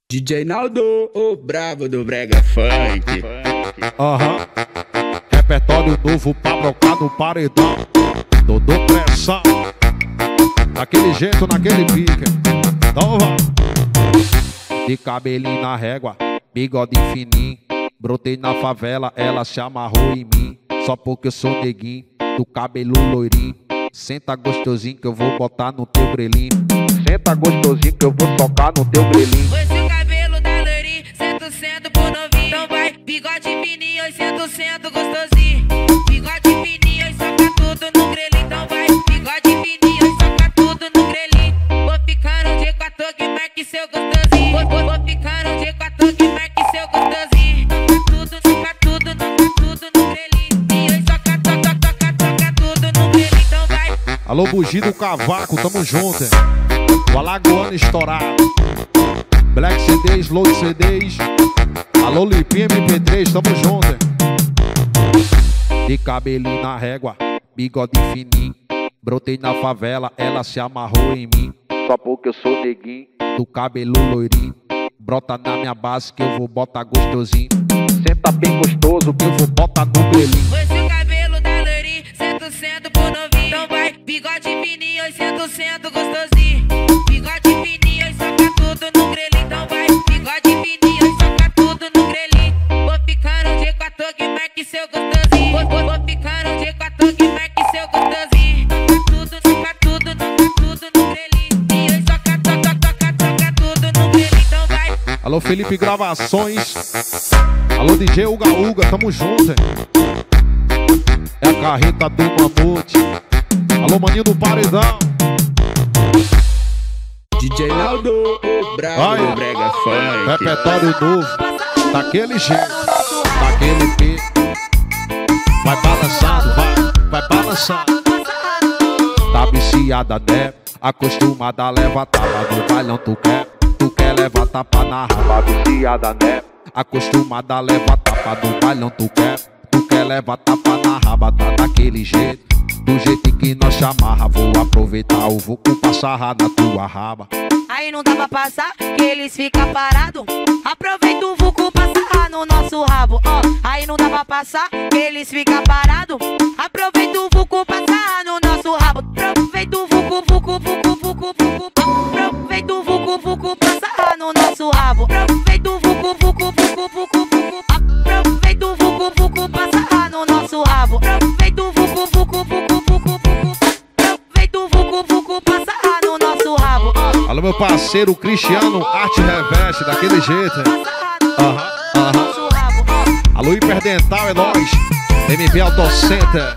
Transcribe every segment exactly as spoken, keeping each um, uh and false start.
D J Naldo, o brabo do brega funk. Aham, uhum. Repertório novo pra brocar no paredão. Dodô pressão, daquele jeito, naquele pique. Então vai. De cabelinho na régua, bigode fininho. Brotei na favela, ela se amarrou em mim. Só porque eu sou neguinho, do cabelo loirinho. Senta gostosinho que eu vou botar no teu grelhinho. Senta gostosinho que eu vou tocar no teu grelhinho. Foi seu cabelo da loirinha, cem por cento por novinho. Então vai, bigode fininho, oitocentos por cento gostosinho. Bigode fininho, e soca tudo no grelhinho. Então vai, bigode fininho, e soca tudo no grelhinho. Vou ficando de quatro que marque seu gostosinho. Vou, vou, vou ficando de quatro que marque seu gostosinho. Toca tudo, toca tudo, toca tudo no grelhinho. E soca, toca, toca, toca tudo no grelhinho. Então vai. Alô, Bugi do Cavaco, tamo junto, hein? O Alagoano estourado, Black C Ds, Load C Ds. Alô, Lipinha M P três, tamo junto, hein? De cabelinho na régua, bigode fininho. Brotei na favela, ela se amarrou em mim. Só porque eu sou neguinho, do cabelo loirinho. Brota na minha base que eu vou botar gostosinho. Senta bem gostoso que eu vou botar no grelhinho. Foi seu cabelo da loirinha, cem por cento por novinho. Então vai, bigode fininho, oitocentos por cento gostosinho. Bigode fininho, e soca tudo no grelhinho. Então vai, bigode fininho, e soca tudo no grelhinho. Vou ficando de quatro que marque seu gostosinho. Vou, vou, vou ficando de quatro que marque seu gostosinho. Toca tudo, toca tudo, toca tudo no grelhinho. E soca, toca, toca, toca tudo no grelhinho. Então vai. Alô, Felipe Gravações. Alô, D J Uga Uga, tamo junto, hein? É a carreta do Mamute. Alô, maninho do paredão. D J Naldo, o brabo Vai. do brega funk. Repertório novo, daquele jeito, daquele pique. Vai balançando, vai, vai balançando. Tá viciada, né? Acostumada, leva tapa no bailão, tu quer? Tu quer levar tapa na raba, viciada, né? Acostumada, leva tapa no bailão, tu quer? Tu quer levar tapa na raba, tá daquele jeito. Do jeito que nós chamarra, vou aproveitar o vucu pra sarrar na tua raba. Aí não dá pra passar, que eles ficam parados. Aproveita o vucu pra sarrar no nosso rabo, ó. Aí não dá pra passar, que eles ficam parados. Aproveita o vucu pra sarrar no nosso rabo. Aproveita o vucu, vucu, vucu, vucu, vucu. Aproveita o vucu, vucu pra sarrar no nosso rabo. Aproveita o vucu, vucu, vucu, vucu, vucu. Aproveita o vucu, vucu pra sarrar no nosso rabo. Aproveita o vucu, vucu, vucu, vucu, vucu. Aproveita o vucu, vucu pra sarrar no nosso rabo. Alô, meu parceiro Cristiano Arte Reveste, daquele jeito, hein? Aham, aham. Alô, Hiperdental, é nóis. M P Auto Center.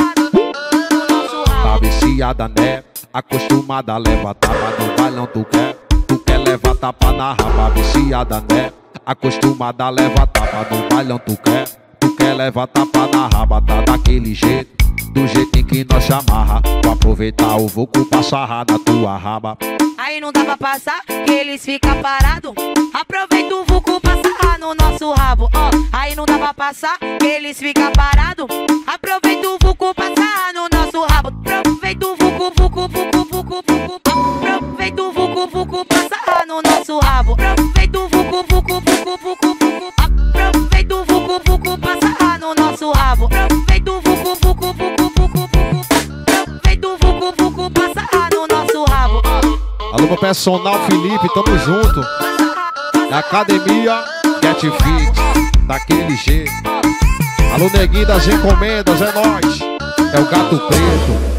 Tá viciada, né? Acostumada, leva tapa no bailão, tu quer? Tu quer levar tapa na raba, viciada, né? Acostumada, leva tapa no bailão, tu quer? Tu quer levar tapa na raba, tá daquele jeito. Do jeito em que nós chamarra, vou aproveitar o vucu pra sarrar na tua raba. Aí não dá pra passar, que eles ficam parados. Aproveita o vucu pra sarrar no nosso rabo, ó. Aí não dá pra passar, que eles ficam parados. Aproveita o vucu pra sarrar no nosso rabo. Aproveita o vucu, vucu, vucu, vucu, vucu. Aproveita o vucu, vucu pra sarrar no nosso rabo. Aproveita o vucu, vucu, vucu, vucu, vucu. Aproveita o vucu, vucu pra sarrar no nosso rabo. Aproveita o vucu, vucu, vucu, vucu, vucu. Aproveita o vucu, vucu pra sarrar no nosso rabo. Alô, meu personal Felipe, tamo junto. É Academia Get Fit, daquele jeito. Alô, neguinho das encomendas, é nóis. É o Gato Preto.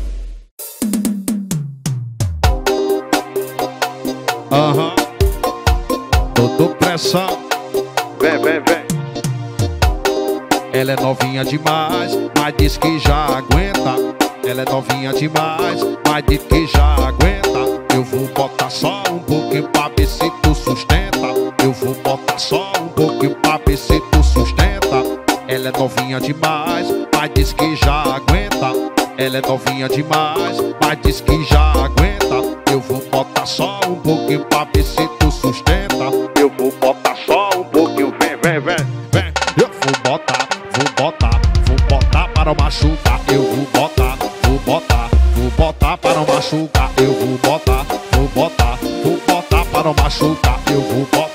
Aham. Dodô pressão. Vem, vem, vem. Ela é novinha demais, mas diz que já aguenta. Ela é novinha demais, mas diz que já aguenta. Eu vou botar só um pouquinho pra ver se tu sustenta. Eu vou botar só um pouquinho pra ver se tu sustenta. Ela é novinha demais, mas diz que já aguenta. Ela é novinha demais, mas diz que já aguenta. Eu vou botar só um pouquinho pra ver se tu sustenta. Eu vou botar só um pouquinho, vem, vem, vem, vem. Eu vou botar, vou botar, vou botar para machucar. Eu vou botar, vou botar, vou botar para machucar. Eu vou botar, vou botar, vou botar para machucar. Eu vou botar.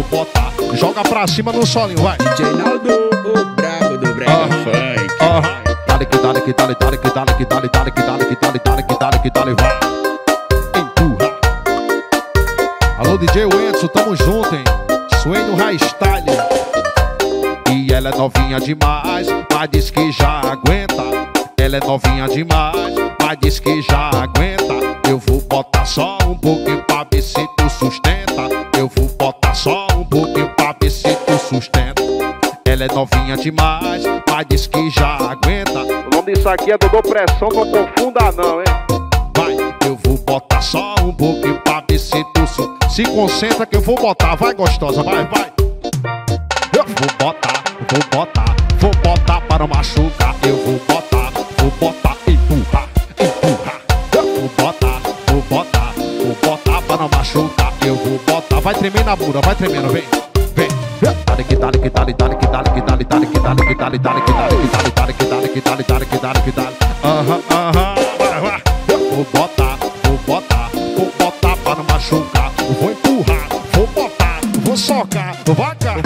botar. Joga pra cima no solinho, vai. D J Naldo, o brabo do brega Ah, funk. ah, dale que dale que dale, dale que dale que dale, dale que dale que dale, dale que dale que dale, vai. Empurra. Alô, D J Wenson, tamo junto, hein? Sway no High Style. E ela é novinha demais, mas diz que já aguenta. Ela é novinha demais, mas diz que já aguenta. Eu vou botar só um pouquinho pra ver se tu sustenta. Eu vou botar só um pouquinho pra ver se tu sustenta. Ela é novinha demais, mas diz que já aguenta. O nome disso aqui é Dodô Pressão, não confunda não, hein? Vai, eu vou botar só um pouquinho pra ver se tu su... Se concentra que eu vou botar, vai gostosa, vai, vai. Eu vou botar, vou botar, vou botar para machucar. Eu vou botar, vou botar, empurrar, empurrar. Eu vou botar, vou botar, vou botar para machucar. Eu vou botar, vai tremer na bunda, vai tremendo, vem, vem. Dale que dale que dale, dale que dale que dale, dale que dale que dale, dale que dale que dale, dale que dale que dale, dale que dale que dale. Aham, aham, vai, vai. Eu vou botar, vou botar, vou botar para machucar. Vou empurrar, vou botar, vou socar, vai cá.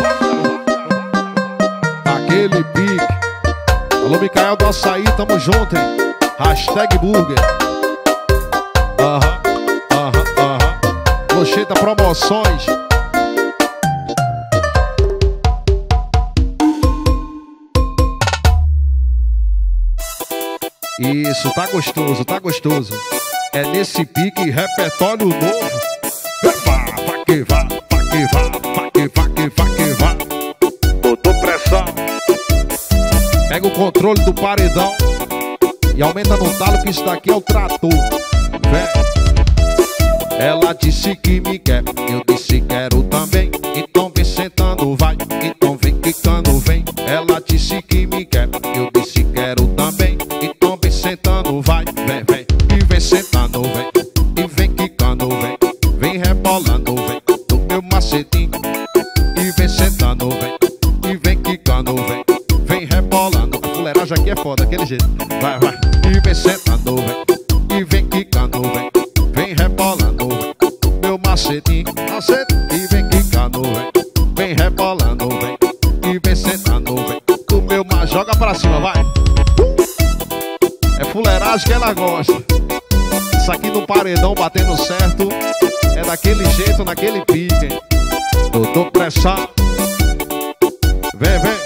Aquele pique. Alô, Micael do Açaí, tamo junto, hein? Hashtag burger. Aham, aham, aham. Locheta Promoções. Isso, tá gostoso, tá gostoso. É nesse pique, repertório novo. Vá, vá que vá, vá que vá, vá que vá, que vá, que vá. Botou pressão. Pega o controle do paredão e aumenta no talo que isso daqui é o trator. Vem. Ela disse que me quer, eu disse quero também. Então vem sentando, vai, então vem quicando, vem. Ela disse que me quer, eu disse quero também. Então vem sentando, vai, vem, vem. E vem sentando, vem. E vem quicando, vem. Vem rebolando, vem. No meu macetinho. E vem sentando, vem. E vem quicando, vem. Vem rebolando. A fuleiragem aqui é foda, daquele jeito. Vai, vai. E vem sentando, vem. E vem quicando, vem. Vem rebolando, vem. No meu macetinho. Macetinho. E vem quicando, vem. Vem rebolando, vem. E vem sentando, vem. No meu mar. Joga pra cima, vai. É fuleiragem que ela gosta. Isso aqui no paredão batendo certo. É daquele jeito, naquele pique, hein? Doutor Pressão. Vem, vem.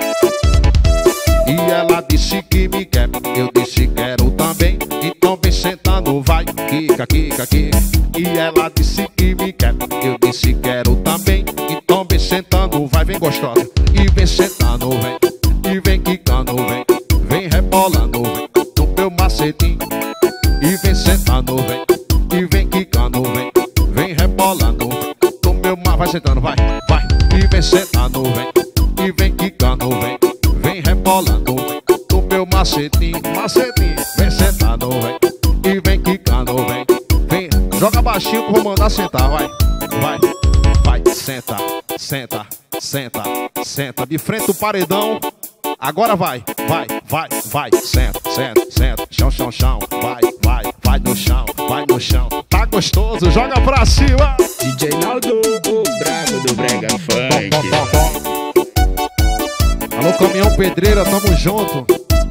E ela disse que me quer, eu disse quero também. Então vem sentando, vai, quica, quica, quica. E ela disse que me quer, eu disse quero também. Então vem sentando, vai, vem gostosa. E vem sentando, vem. E vem quicando, vem. Vem rebolando, vem. No meu macetinho. E vem sentando, vem. E vem quicando, vem. Vem rebolando, vem. No meu mar, vai sentando, vai, vai. E vem sentando, vem. E vem quicando, vem. Vem rebolando, vem. No meu macetinho, macetinho. Vem sentando, vem. E vem quicando, vem. Vem, joga baixinho que eu vou mandar sentar, vai. Vai, vai, senta, senta, senta, senta. De frente do paredão. Agora vai, vai, vai, vai. Senta, senta, senta. Chão, chão, chão. Vai, vai, vai no chão, vai no chão. Tá gostoso, joga pra cima. D J Naldo, o brabo do brega funk. Bom, bom, bom, bom. Alô, Caminhão Pedreira, tamo junto.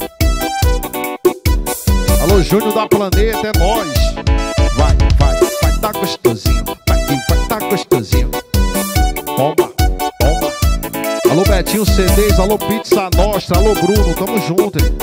Alô, Júnior da Planeta, é nóis. Vai, vai, vai tá gostosinho. Vai que vai tá gostosinho. Toma, toma. Alô, Betinho C Ds, alô, Pizza Nostra, alô, Bruno, tamo junto, hein?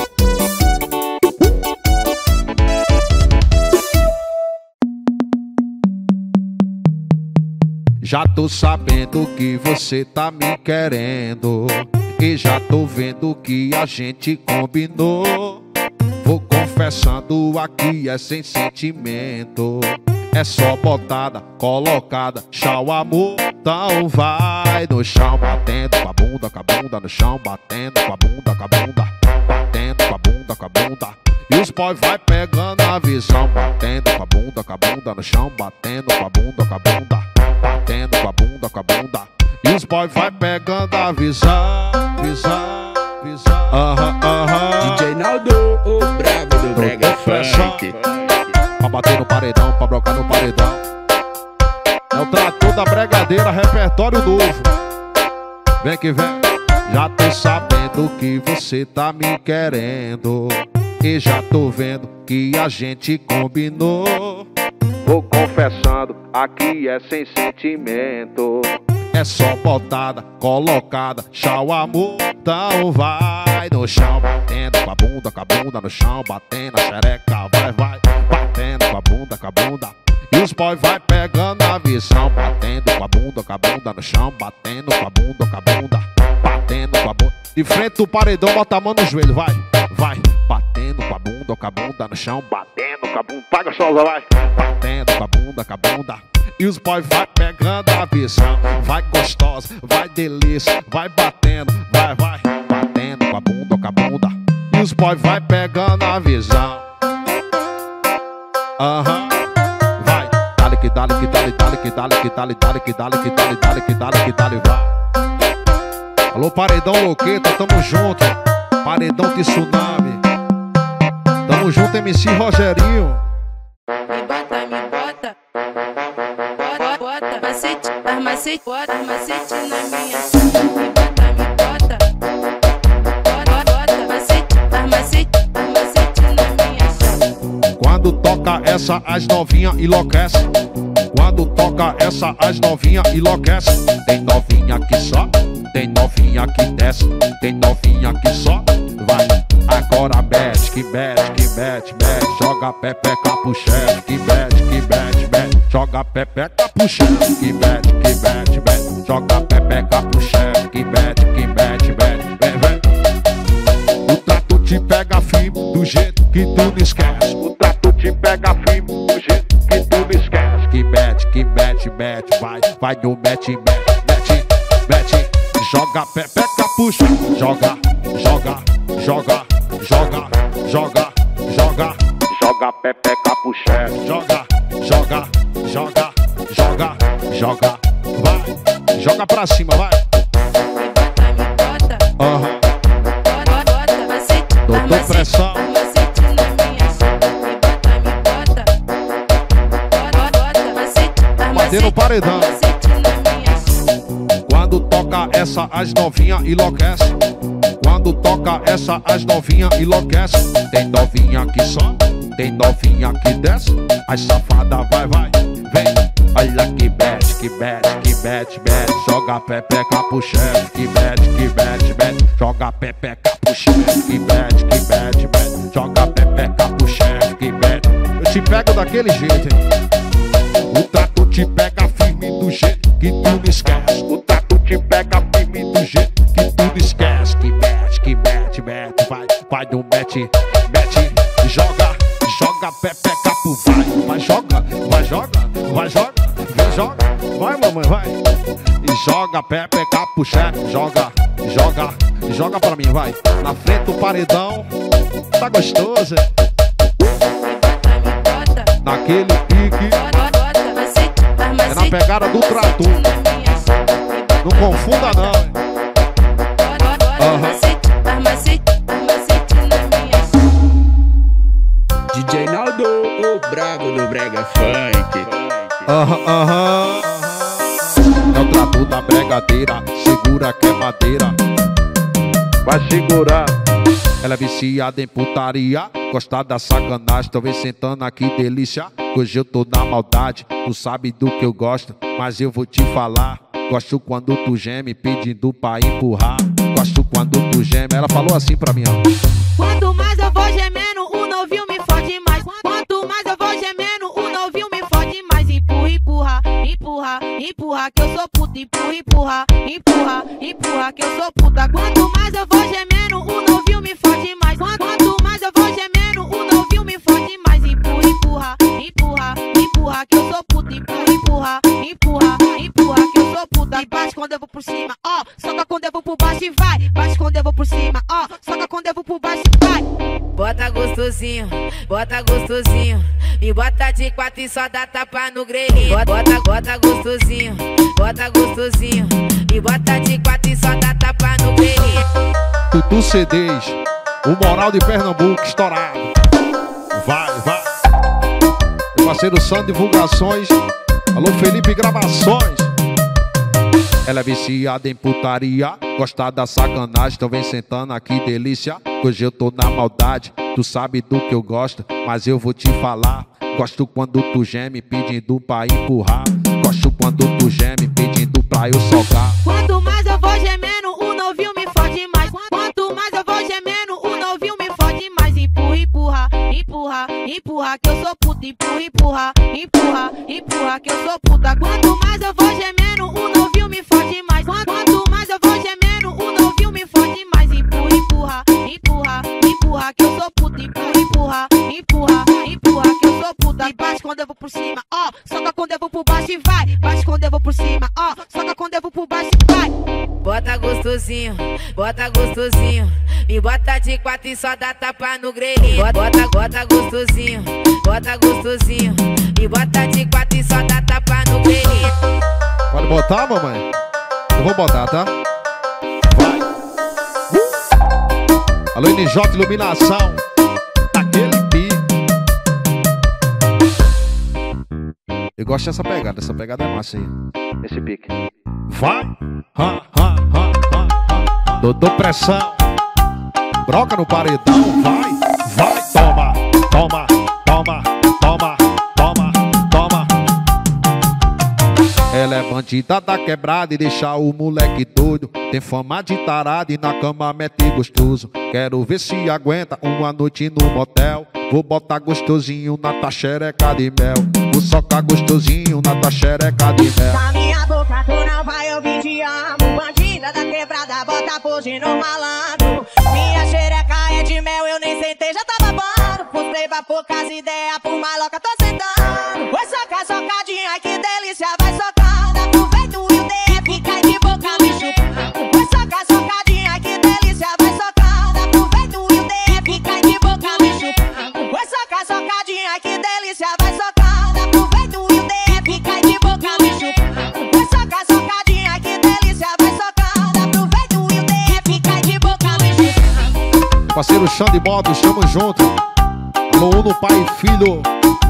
Já tô sabendo que você tá me querendo. E já tô vendo que a gente combinou. Vou confessando aqui é sem sentimento. É só botada, colocada, tchau amor. Então vai no chão batendo com a bunda, com a bunda no chão batendo com a bunda, com a bunda, batendo com a bunda, com a bunda. E os boys vai pegando a visão, batendo com a bunda, com a bunda no chão, batendo com a bunda, com a bunda, batendo com a bunda, com a bunda. E os boys vai pegando a visão, visão, visão. Aham, aham. D J Naldo, o brabo do brega funk. Pra bater no paredão, pra brocar no paredão. É o trator. Tratu da Bregadeira, repertório novo. Vem que vem. Já tô sabendo que você tá me querendo, e já tô vendo que a gente combinou. Vou confessando, aqui é sem sentimento. É só botada, colocada, tchau amor. Então vai no chão, batendo com a bunda, com a bunda no chão, batendo a xereca, vai, vai, batendo com a bunda, com a bunda. E os boys vai pegando a visão, batendo com a bunda, com a bunda no chão, batendo com a bunda, com a bunda, batendo com a bunda. De frente do paredão, bota a mão no joelho, vai, vai, batendo com a bunda, com a bunda no chão, batendo com a bunda, tá gostosa, vai, batendo com a bunda, com a bunda. E os boys vai pegando a visão, vai gostosa, vai delícia, vai batendo, vai, vai, batendo com a bunda, com a bunda. E os boys vai pegando a visão. Aham, vai, dale que dale que dale, dale que dale que dale, dale que dale que dale, dale que dale que dale, vai. Alô Paredão Loqueta, tamo junto. Paredão Tsunami, tamo junto, M C Rogerinho. Me bota, me bota, bota, bota, macete, macete, bota, macete na minha chave. Me bota, me bota, bota, bota, macete, macete, macete na minha chave. Quando toca essa, as novinha enlouquece. Quando toca essa, as novinha enlouquece. Tem novinha que só, tem novinha que desce, tem novinha que só vai. Agora mete, que mete, que mete, mete. Joga pepeca pro chefe, que mete, que mete, mete. Joga pepeca pro chefe, que mete, que mete, mete. Joga pepeca pro chefe, que mete, que mete, mete. Vem, vem. O trato te pega firme do jeito que tu não esquece. O trato te pega firme do jeito que tu não esquece. Que mete, que mete, mete. Vai, vai no mete, mete, mete, mete. Joga pepeca pro chefe, joga, joga, joga, joga, joga, joga, joga pepeca pro chefe, joga, joga, joga, joga, joga, vai, joga pra cima, vai. Aham, doutor Pressão. Bater no paredão. Quando toca essa, as novinha enlouquece. Quando toca essa, as novinha enlouquece. Tem novinha que só, tem novinha que desce. As safada vai, vai, vem. Olha que mete, que mete, que mete, mete. Joga pepeca pro chefe, que mete, que mete, mete. Joga pepeca pro chefe, que mete, que mete, mete. Joga pepeca pro chefe, que mete. Eu te pego daquele jeito, hein? O trato te pega firme do jeito que tu não esquece. O trato te pega firme do jeito que tu não esquece. Que mete, que mete, mete, vai, vai no mete, mete, joga, joga pepeca pro vai, vai joga, vai joga, vai joga, vem joga, vai mamãe, vai. E joga pepeca pro chefe, joga, joga, joga pra mim, vai. Na frente do paredão, tá gostoso, hein? Naquele pique, é na pegada do trato. Não confunda não, hein? Uhum. D J Naldo, o brabo do brega funk. Aham, aham. É o trato da bregadeira, segura que é madeira. Vai segurar. Ela é viciada em putaria, gosta da sacanagem. Tô vendo sentando aqui, delícia. Hoje eu tô na maldade, tu sabe do que eu gosto, mas eu vou te falar. Gosto quando tu geme, pedindo pra empurrar. Gosto quando tu geme. Ela falou assim pra mim, ó. Quanto mais eu vou gemendo, o novinho me fode mais. Quanto mais eu vou gemendo, o novinho me fode mais. Empurra, empurra, empurra, empurra, que eu sou puta. Empurra, empurra, empurra, empurra, que eu sou puta. Quanto mais eu vou gemendo, o novinho me fode mais. Quanto mais eu vou gemendo, o novinho me fode mais. Empurra, empurra, empurra, empurra, que eu sou puta. Empurra, empurra, empurra, empurra, que eu sou puta. E bate quando eu vou por cima, ó, soca quando eu vou por baixo e vai. Bate quando eu vou por cima, ó, soca quando eu vou por baixo e vai. Bota gostosinho, bota gostosinho, e bota de quatro e só dá tapa no grelhinho. Bota, bota gostosinho, bota gostosinho, e bota de quatro e só dá tapa no grelhinho. Tutu C Ds, o moral de Pernambuco estourado. Vai, vai. Meu parceiro Sandro Divulgações, Alô, Felipe Gravações. Ela é viciada em putaria, gosta da sacanagem. Então vem sentando aqui, delícia. Hoje eu tô na maldade, tu sabe do que eu gosto, mas eu vou te falar. Gosto quando tu geme pedindo pra empurrar. Gosto quando tu geme pedindo pra eu socar. Quanto mais eu vou gemendo, o novinho me fode mais. Quanto mais eu vou gemendo, o novinho me fode mais. Empurra, empurra, empurra, empurra, que eu sou puta. Empurra, empurra, empurra, empurra, que eu sou puta. Quanto mais eu vou gemendo, o novinho me fode mais. Quanto mais eu vou gemendo, o novinho me fode mais. Empurra, empurra, empurra, empurra, que eu sou puta. Empurra, empurra, empurra, empurra, que eu sou puta. E bate quando eu vou por cima, ó, soca quando eu vou por baixo e vai. Bate quando eu vou por cima, ó, soca quando eu vou por baixo e vai. Bota gostosinho, bota gostosinho, me bota de quatro e só dá tapa no grelhinho. Bota, bota gostosinho, bota gostosinho, me bota de quatro e só dá tapa no grelhinho. Pode botar, mamãe? Eu vou botar, tá? Vai! Uh! Alô, N J Iluminação, daquele pique. Eu gosto dessa pegada, essa pegada é massa aí. Esse pique. Vai! Ha, ha, ha, ha, ha. Dodô pressão. Broca no paredão, vai, vai, toma, toma, toma, toma, toma, toma. Ela é bandida da quebrada e deixa o moleque doido. Tem fama de tarada e na cama mete gostoso. Quero ver se aguenta uma noite no motel. Vou botar gostosinho na tua xereca de mel. Vou socar gostosinho na tua xereca de mel. Na minha boca tu não vai ouvir te amo. Bandida da quebrada, bota pose no malandro. Minha xereca é de mel, eu nem sentei, já tá babando. Pustei pra poucas ideias, por maloca tô sentando. Vai socar, socadinha, ai que delícia, vai socar. Dá pro peito e o D F cai de boca me chupando. Vai socar, socadinha, ai que delícia, vai socar. Dá pro peito e o D F cai de boca me chupando. Vai socar, socadinha, ai que delícia, vai socar. Dá pro peito e o D F cai de boca me chupando. Vai socar, socadinha, ai que delícia, vai socar. Dá pro peito e o D F cai de boca me chupando. Parceiro Xande Motos, tamo junto. Alô, Uno, pai e filho.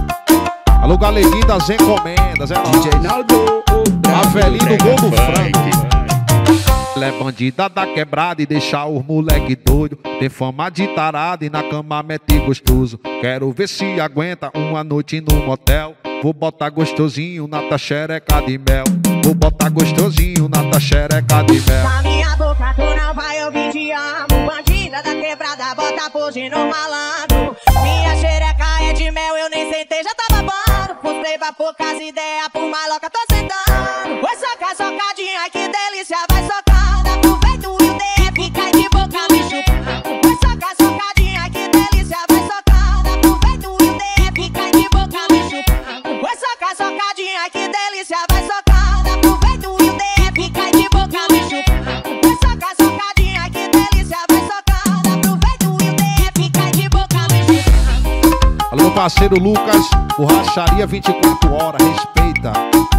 Alô, Galeguinho das encomendas, é nóis. D J Naldo, A velhinha do gol do frango. Ela é bandida da quebrada e deixa os moleque doido. Tem fama de tarada e na cama mete gostoso. Quero ver se aguenta uma noite no motel. Vou botar gostosinho na tua xereca de mel. Vou botar gostosinho na tua xereca de mel. Na minha boca tu não vai ouvir te amo. Bandida da quebrada, bota pose no malandro. Minha xereca é de mel, eu nem sentei, já tá babando. Pustei pra poucas ideias, por maloca tô sentando. Vai socar, socadinha, ai que delícia, vai socar. Dá pro peito e o D F cai de boca me chupando. Vai socar, socadinha, ai que delícia, vai socar. Dá pro peito e o D F cai de boca me chupando. Vai socar, socadinha, ai que delícia, vai socar. Dá pro peito e o D F cai de boca me chupando. Vai socar, socadinha, ai que delícia, vai socar. Dá pro peito e o D F cai de boca me chupando. Alô, meu parceiro Lucas, borracharia vinte e quatro horas, respeita.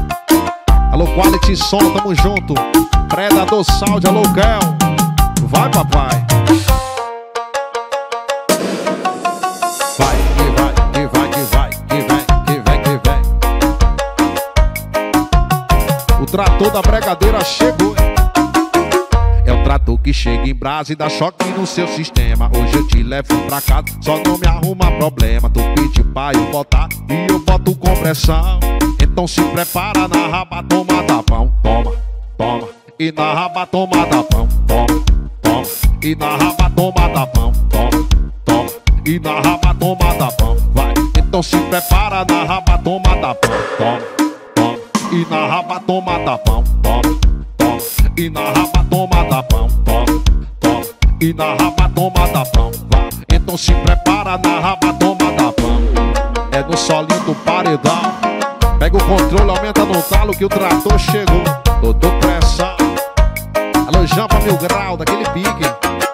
Alô, Quality Som, tamo junto. Predador Sound, alô, Kel. Vai, papai. Vai, que vai, que vai, que vai, que vem, que vem, que vem. O trator da bregadeira chegou. É o trator que chega em brasa e dá choque no seu sistema. Hoje eu te levo pra casa, só não me arruma problema. Tu pede pra eu botar e eu boto com pressão. Então se prepara na raba, toma da pão. Toma, toma. E na raba, toma da pão. Toma, toma. E na raba, toma da pão. Toma, toma. E na raba, toma da pão. Vai. Então se prepara na raba, toma da pão. Toma, toma. E na raba, toma da pão. Toma, toma. E na raba, toma da pão. Toma, toma. E na raba, toma da pão. Vai. Então se prepara na raba, toma da pão. É no solinho do paredão. Pega o controle, aumenta no talo que o trator chegou. Dodô pressão. Alô, Jampa Mil Grau, daquele pique.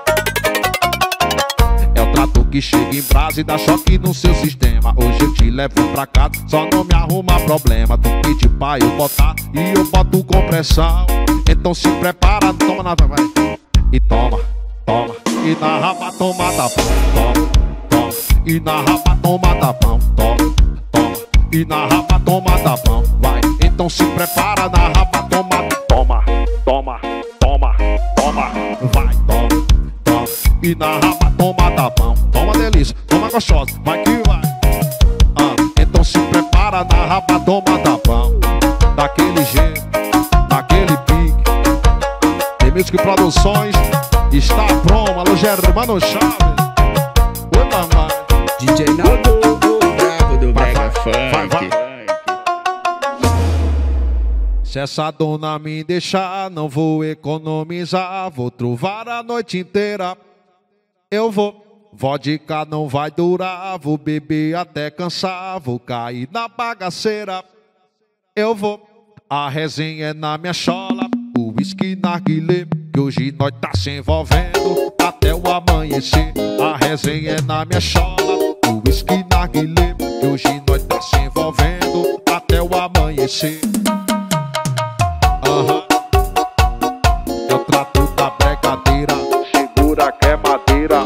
É o trator que chega em brasa e dá choque no seu sistema. Hoje eu te levo pra casa, só não me arruma problema. Tu pede pra eu botar e eu boto com pressão. Então se prepara, toma na vai. E toma, toma. E na raba, toma da pão. Toma, toma. E na raba, toma da pão. Toma, toma. E na raba, toma da pão. Vai. Então se prepara na raba, toma, toma, toma, toma, toma. Vai, toma, toma. E na raba, toma tapão. Toma delícia, toma gostosa, vai que vai. Ah, então se prepara na raba, toma tapão. Daquele jeito, daquele pique. Tem Music Produções, está pronto. Alô, Germano Chaves. Oi, mamãe. D J Naldo, o brabo do Brega Funk. Vai, vai. Se essa dona me deixar, não vou economizar. Vou trovar a noite inteira. Eu vou. Vodka não vai durar. Vou beber até cansar. Vou cair na bagaceira. Eu vou. A resenha é na minha chola. O whisky na guilê. Que hoje nós tá se envolvendo até o amanhecer. A resenha é na minha chola. O whisky na guilê. Que hoje nós tá se envolvendo até o amanhecer. Aham. É o trato da bregadeira. Segura que é madeira.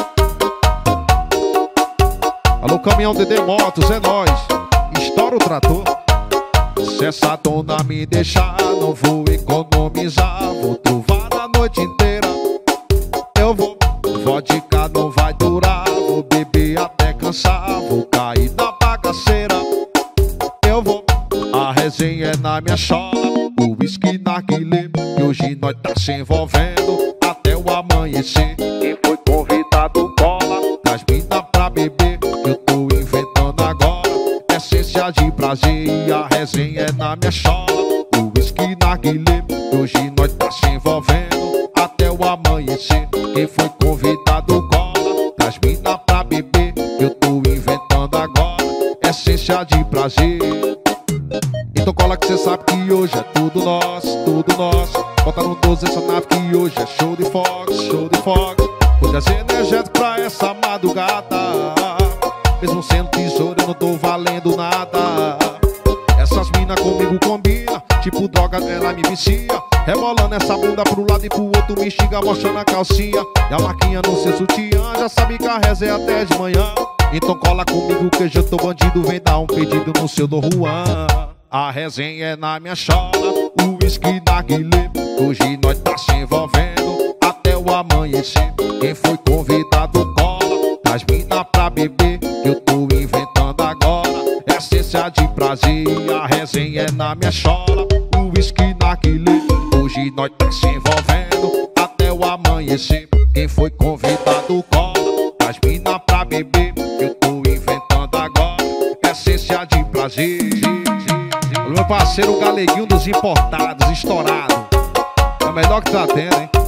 Alô, caminhão D D Motos, é nóis. Estoura o trator. Se essa dona me deixar, não vou economizar. Vou trovar a noite inteira. Eu vou. Vodka não vai durar. Vou beber até cansar. Vou cair na bagaceira. Eu vou. A resenha é na minha chola. O whisky na guilê. E hoje nós tá se envolvendo até o amanhecer. Quem foi convidado cola. Traz mina pra beber. Eu tô inventando agora essência de prazer. E a resenha é na minha chola. O whisky na guilê. E hoje nós tá se envolvendo até o amanhecer. Quem foi convidado cola. Traz mina pra beber. Eu tô inventando agora essência de prazer. Então cola que cê sabe que hoje é tudo nosso, tudo nosso. Bota no doze essa nave que hoje é show de fox, show de fox. Hoje é ser energético pra essa madrugada. Mesmo sendo tesouro eu não tô valendo nada. Essas minas comigo combina, tipo droga ela me vicia. Rebolando essa bunda pro lado e pro outro me xinga mostrando a calcinha. E a marquinha no seu sutiã, já sabe que a reza é até de manhã. Então cola comigo que hoje eu tô bandido, vem dar um pedido no seu Dom Juan. A resenha é na minha chola, o whisky na guilê. Hoje nós tá se envolvendo até o amanhecer. Quem foi convidado cola, traz mina pra beber. Eu tô inventando agora essência de prazer. A resenha é na minha chola, o whisky na guilê. Hoje nós tá se envolvendo até o amanhecer. Quem foi convidado cola, traz mina pra beber. Eu tô inventando agora essência de prazer. O meu parceiro Galeguinho dos importados, estourado. É o melhor que tá tendo, hein?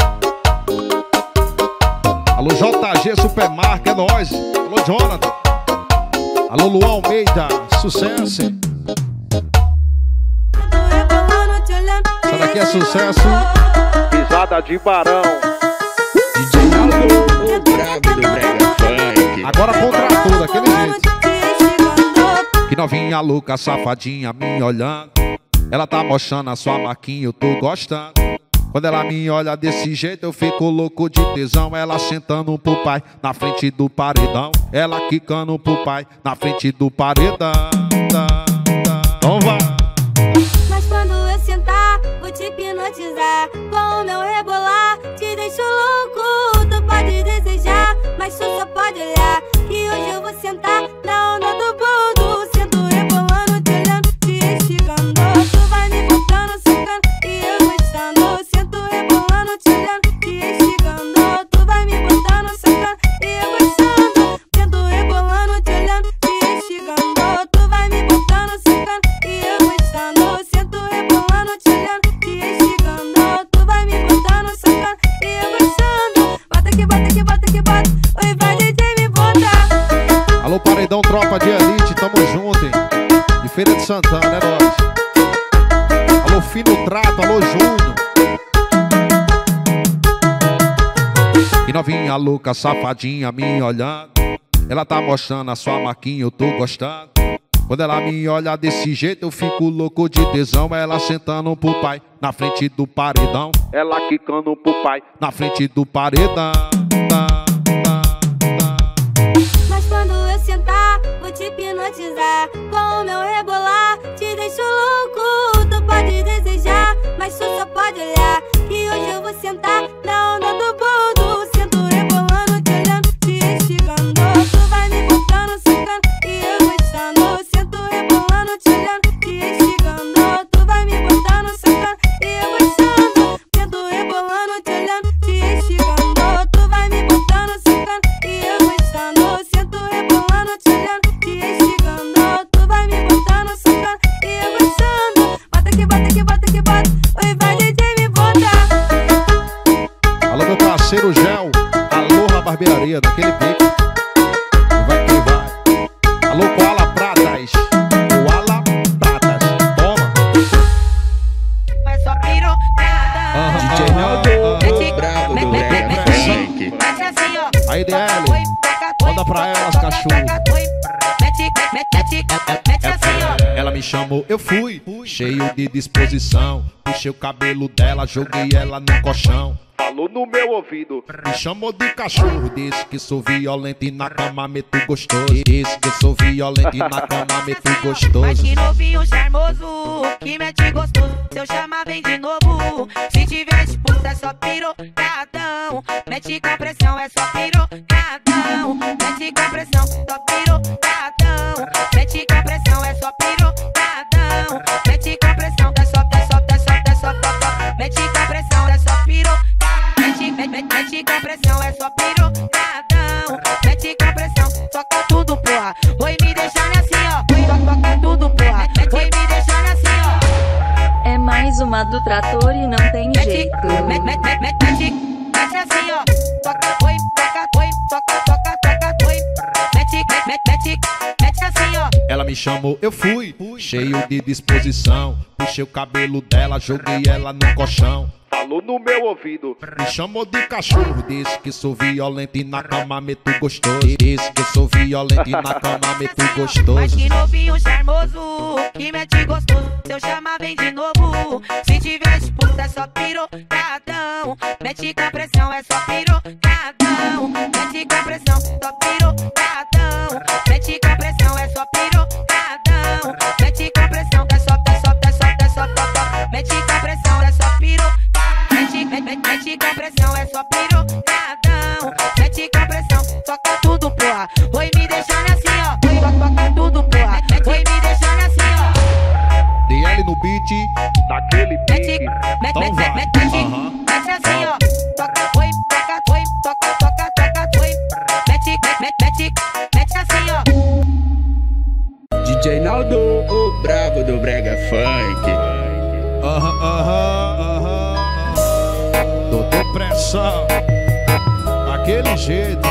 Alô, J G Supermarket, é nóis. Alô, Jonathan. Alô, Luan Almeida, sucesso, hein? Essa daqui é sucesso. Pisada de Barão. D J Naldo, o brabo do Brega Funk. Agora contratou daquele jeito. Que novinha louca, safadinha me olhando. Ela tá mostrando a sua marquinha, eu tô gostando. Quando ela me olha desse jeito eu fico louco de tesão. Ela sentando pro pai na frente do paredão. Ela quicando pro pai na frente do paredão. Então vai. Mas quando eu sentar, vou te hipnotizar. Com o meu rebolar, te deixo louco. Tu pode desejar, mas tu só pode olhar. E hoje eu vou sentar na onda do boldo. Sento rebolando, te olhando, te esticando. Tu vai me botando, secando e eu gostando. Sento rebolando, te olhando, te esticando. Tu vai me botando, secando e eu gostando. Sento rebolando, te olhando, te esticando. Tu vai me botando, secando e eu gostando. Sento rebolando, te olhando, te esticando. Tu vai me botando, secando e eu gostando. Bota que bota que bota que bota. Oi, vai D J me bota. Alô, Paredão, tropa de elite, tamo junto, hein? De Feira de Santana, é nóis. Alô, Fino Trato, alô, Júnior. E novinha louca, safadinha me olhando. Ela tá mostrando a sua marquinha, eu tô gostando. Quando ela me olha desse jeito eu fico louco de tesão. Ela sentando pro pai na frente do paredão. Ela quicando pro pai na frente do paredão. Mas quando eu sentar, vou te te hipnotizar. Com o meu rebolar, te deixo louco. Tu pode desejar, mas tu só pode olhar. Que hoje eu vou sentar na onda do boldo. Sento rebolando, te olhando, te esticando. Tu vai me botando, secando e eu gostando. Sento rebolando, te olhando, te esticando. Tu vai me botando, secando e eu gostando. Sento rebolando, te olhando, te esticando. Tu vai me botando, secando e eu gostando. Sento rebolando, te olhando, te esticando. Tu vai me botando, secando e eu gostando. Bota que bota que bota que bota. Oi, vai D J me bota. Alô, meu parceiro Gel. Alô, barbearia daquele pique. Vai que vai. Alô, Koala Pratas. Koala Pratas. Toma. É só pirocada. D J Naldo, bravo do brega funk. Mete assim, ó. Aí, D L. Manda pra elas, cachorro. Mete, mete, mete, mete assim, ó. Ela me chamou, eu fui, cheio de disposição. Puxei o cabelo dela, joguei ela no colchão. Falou no meu ouvido, me chamou de cachorro. Disse que sou violento e na cama meto gostoso. Disse que sou violento e na cama meto Mas gostoso. que novinho charmoso, que mete gostoso. Se eu chamar, vem de novo. Se tiver expulso, é só pirocadão. Mete com pressão, é só pirocadão. Mete com pressão, só pirocadão. Mete com pressão, é só pirocadão. Mete com pressão, é só, é só, é só, é só, mete com pressão, é só pirocadão. Mete, mete, mete com pressão, é só pirocadão. Mete com pressão, toca tudo, porra. Oi, me deixando assim, ó. Oi, toca tudo, porra. Oi, me deixando assim, ó. É mais uma do trator e não tem Mete, jeito. mete, mete, mete, mete, mete assim, ó. Toca, oi, toca, oi, toca, toca, toca, oi. Mete, mete, mete, mete assim, ó. Ela me chamou, eu fui, cheio de disposição. Puxei o cabelo dela, joguei ela no colchão. Falou no meu ouvido, me chamou de cachorro. Disse que sou violento e na cama meto gostoso. Disse que sou violento e na cama meto Mas gostoso. que novinho charmoso, que mete gostoso. Se eu chamar, vem de novo. Se tiver expulso, é só pirocadão. Mete com pressão, é só pirocadão. Mete com pressão, só pirocadão. Mete com pressão, é só pirocadão. Mete com pressão, é só, é só, é só, é só. Mete com pressão, é só pirocadão. Mete, mete, mete com pressão, é só pirocadão. Mete com pressão, toca tudo, porra. Oi, me deixando assim, ó. Oi, toca tudo, porra. Oi, me deixando assim, ó. D L no beat, daquele Mete, pique. mete, Então mete, vai. mete, mete, Aham. mete assim, ó. Toca, oi, toca, oi, toca, toca, toca, oi. Mete, mete, mete, mete assim, ó. D J Naldo, o bravo do brega funk. Aham, aham, aham. Doutor Pressão, daquele jeito.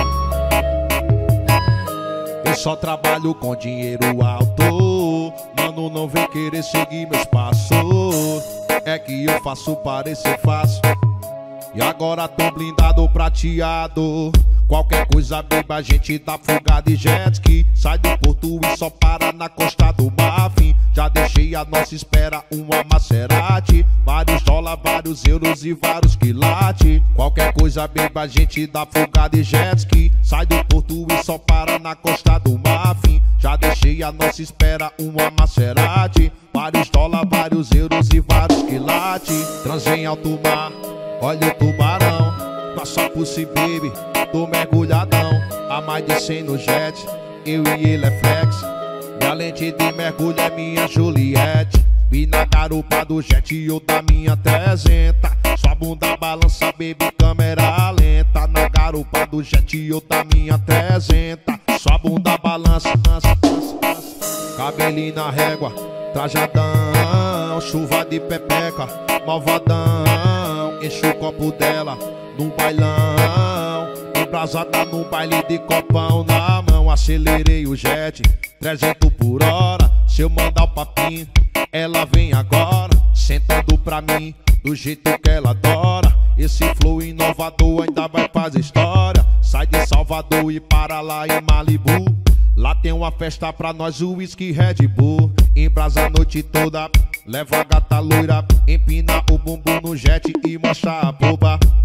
Eu só trabalho com dinheiro alto. Mano, não vem querer seguir meus passos. É que eu faço parecer fácil. E agora tô blindado prateado. Qualquer coisa, beba, a gente dá fuga de jet ski. Sai do porto e só para na costa do Marfim. Já deixei a nossa espera uma Maserati. Vários dólares, vários euros e vários quilates. Qualquer coisa, beba, a gente dá fuga de jet ski. Sai do porto e só para na costa do Marfim. Já deixei a nossa espera uma Maserati. Vários dólares, vários euros e vários quilates. Transei em alto mar, olha o tubarão. Passa por si, baby, tô mergulhadão. A mais de cem no jet, eu e ele é flex. Minha lente de mergulho é minha Juliette. Vi na garupa do jet e eu da minha trezentos. Sua bunda balança, baby, câmera lenta. Na garupa do jet e eu da minha trezentos. Sua bunda balança, lança, lança, lança. Cabelinho na régua, trajadão. Chuva de pepeca, malvadão. Enche o copo dela no bailão, embrasada no baile de copão na mão. Acelerei o jet, trezentos por hora. Se eu mandar o papinho, ela vem agora, sentando pra mim, do jeito que ela adora. Esse flow inovador ainda vai fazer história. Sai de Salvador e para lá em Malibu. Lá tem uma festa pra nós, o whisky Red Bull. Embrasa a noite toda, leva a gata loira. Empina o bumbum no jet e mostra a boba.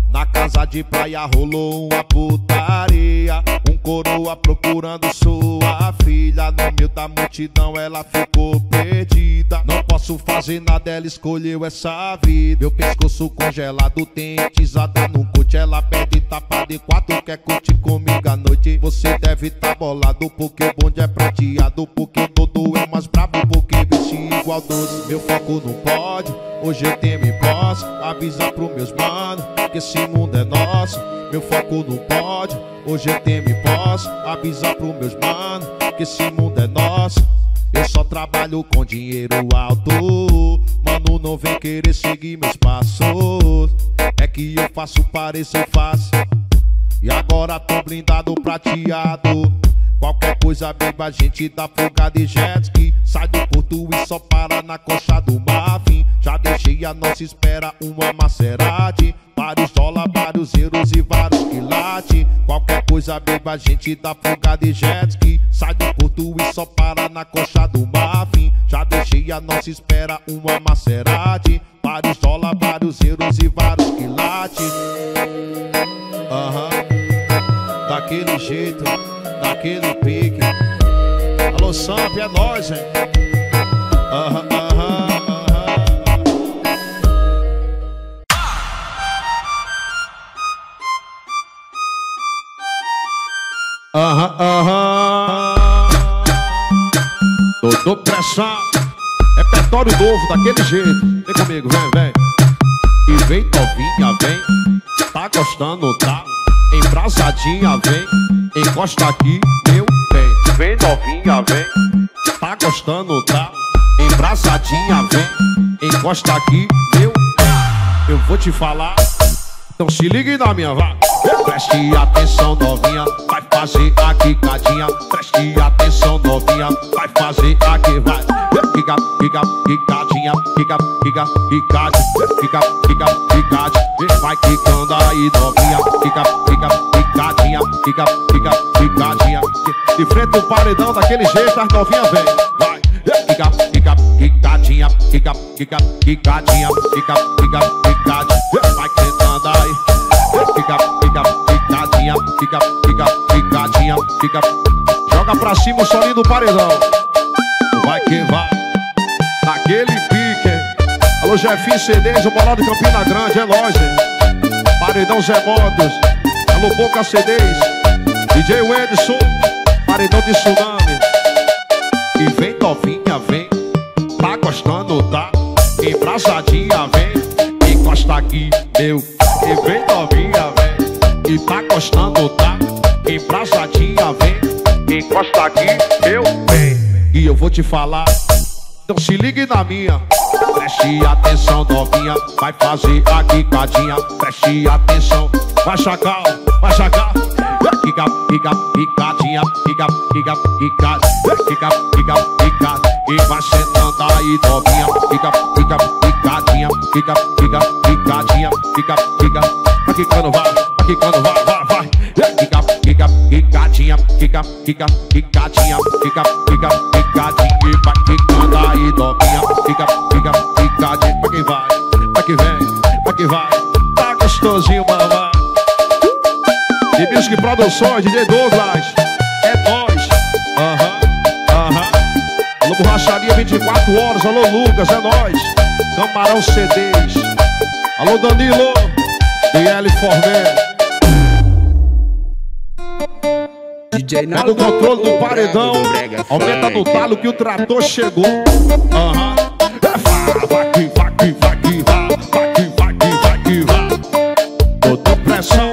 Na casa de praia rolou uma putaria. Um coroa procurando sua filha. No meio da multidão ela ficou perdida. Não posso fazer nada, ela escolheu essa vida. Meu pescoço congelado tem tisada no cote. Ela pede tapa de quatro, quer curtir comigo à noite. Você deve tá bolado porque o bonde é prateado. Porque todo é mais brabo, porque veste igual doce. Meu foco não pode, hoje eu tenho me posso. Avisa pros meus manos que esse mundo é nosso. Meu foco não pode, hoje eu tenho me posso. Avisa pros meus manos que esse mundo é nosso. Eu só trabalho com dinheiro alto. Mano, não vem querer seguir meus passos. É que eu faço parecer fácil. E agora tô blindado prateado. Qualquer coisa, beba, a gente dá fuga de jet ski. Sai do porto e só para na costa do Marfim. Já deixei a nossa espera uma Maserati. Vários dólares, vários euros e vários quilates. Qualquer coisa, beba, a gente dá fuga de jet ski. Sai do porto e só para na costa do Marfim. Já deixei a nossa espera uma Maserati. Vários dólares, vários euros e vários quilates. Aham, uhum. Daquele jeito, daquele pique. Alô, Samp, é nóis, hein? Aham, aham, aham. Aham, aham. Todo pressão. Repertório novo, daquele jeito. Vem comigo, vem, vem. E vem novinha, vem. Tá gostando, tá? Embrasadinha, vem. Encosta aqui, meu bem. Vem novinha, vem. Tá gostando, tá? Embrasadinha, vem. Encosta aqui, meu bem. Eu vou te falar, então se ligue na minha vaga. Preste atenção, novinha, vai fazer a quicadinha. Preste atenção, novinha, vai fazer aqui, vai. Fica, fica, quicadinha, fica, fica, quicadinha, fica, fica, quicadinha. Vai quicando aí, novinha, fica, fica, quicadinha, fica, fica, quicadinha. De frente o paredão, daquele jeito, as novinhas vem, vai. Fica, fica, quicadinha, fica, fica, quicadinha, fica, fica, quicadinha. Vai tentando aí. Fica, fica, picadinha, fica, fica, picadinha, fica. Joga pra cima o solinho do paredão. Vai que vai, naquele pique. Alô, Jefinho C Ds, o bolado de Campina Grande, é nóis, hein? Paredão Zé Motos. Alô, Boca C Ds, D J Wenderson, paredão de tsunami. E vem novinha, vem. Tá gostando, tá? Embrasadinha, vem. Encosta aqui, meu. E vem novinha, vem. E tá gostando, tá? Embrasadinha, vem. Encosta aqui, meu bem. E eu vou te falar, então se ligue na minha. Preste atenção, novinha, vai fazer a quicadinha. Preste atenção, vai chacal, vai chacal. Fica, fica, picadinha, fica, fica, picadinha, fica, fica, picadinha. E vai sentando aí, novinha, fica, fica, picadinha, fica, fica, picadinha, fica, fica. Vai quicando, vai, vai quicando, vai, vai, vai. Fica, fica, picadinha, fica, fica, picadinha, fica, fica, picadinha. E vai quicando aí, novinha, fica, fica, picadinha. Vai que vai, vai que vem, vai que vai. Tá gostosinho, mamãe. E Music Produções, D J Douglas, é nóis. Aham, aham. Alô, Borracharia vinte e quatro horas, alô, Lucas, é nóis. Camarão C Ds, alô, Danilo, D L Formé. D J Pega o controle do paredão, aumenta no talo que o trator chegou. Aham. Vai que vai que vai que vai, vai que vai que vai que vai. Toda pressão.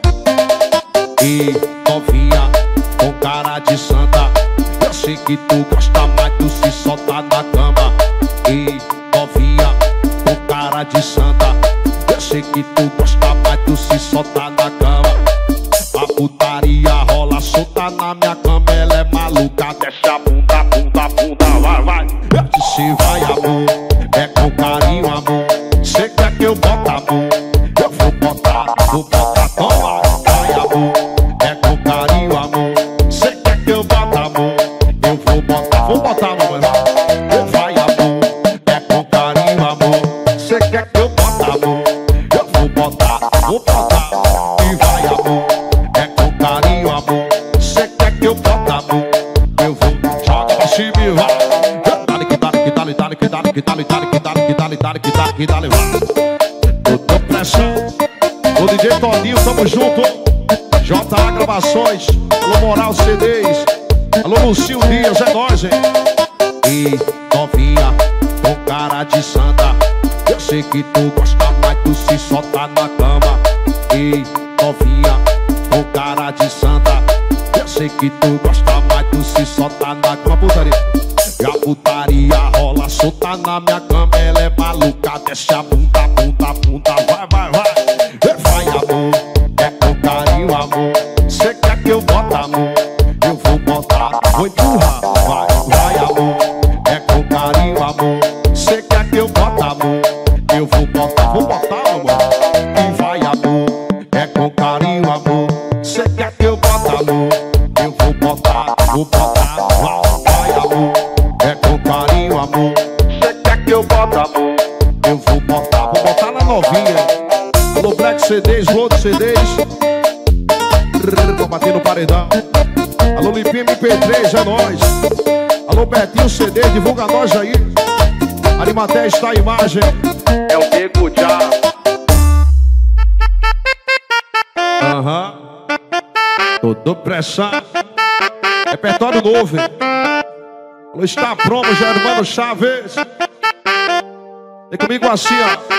E novinha, com cara de santa, eu sei que tu gosta mais, tu se solta na cama. E novinha, com cara de santa, eu sei que tu gosta mais, tu se solta na cama. A putaria rola solta na minha cama, ela é maluca, desce a bunda, bunda, bunda, vai, vai. Se vai, amor, é com carinho, amor. Cê quer que eu bota, amor? Eu vou botar, vou botar, toma, vai, amor. É com carinho, amor. Cê quer que eu bota, amor? Eu vou botar, vou botar, amor. Vai, amor, é com carinho, amor. Cê quer que eu bota, amor? Eu vou botar, vou botar. pressão. O D J Todinho, tamo junto. J A Gravações. Alô Moral C Ds. Alô Lucio Dias, é nóis, hein? E novinha, com cara de santa, eu sei que tu gosta, mas tu se solta na cama. E novinha, com cara de santa, eu sei que tu gosta, mas tu se solta na cama. Putaria. E a putaria rola solta na minha cama. Ela é maluca, desce a bunda, bunda, bunda. Vai, vai, vai. Vai, amor, é com carinho, amor. Cê quer que eu bota, amor? Eu vou botar, vou empurrar. Vai, vai, amor, é com carinho, amor. Cê quer que eu bota, amor? Eu vou botar, vou botar, amor. E vai, amor, é com carinho, amor. Cê quer que eu bota, amor? Eu vou botar, vou botar. Vai, vai, amor, é com carinho, amor. Cê quer que eu bota, amor? Eu vou botar, vou botar na novinha. Alô Black C Ds, Lodo C Ds. Tô batendo no paredão. Alô Limpinho M P três, é nóis. Alô Betinho C D, divulga nós aí. Animaté está a imagem. É o Nego Já. Aham. Todo pressão. Repertório novo, hein? Alô, está promo, Germano Chaves. Vem comigo assim, ó.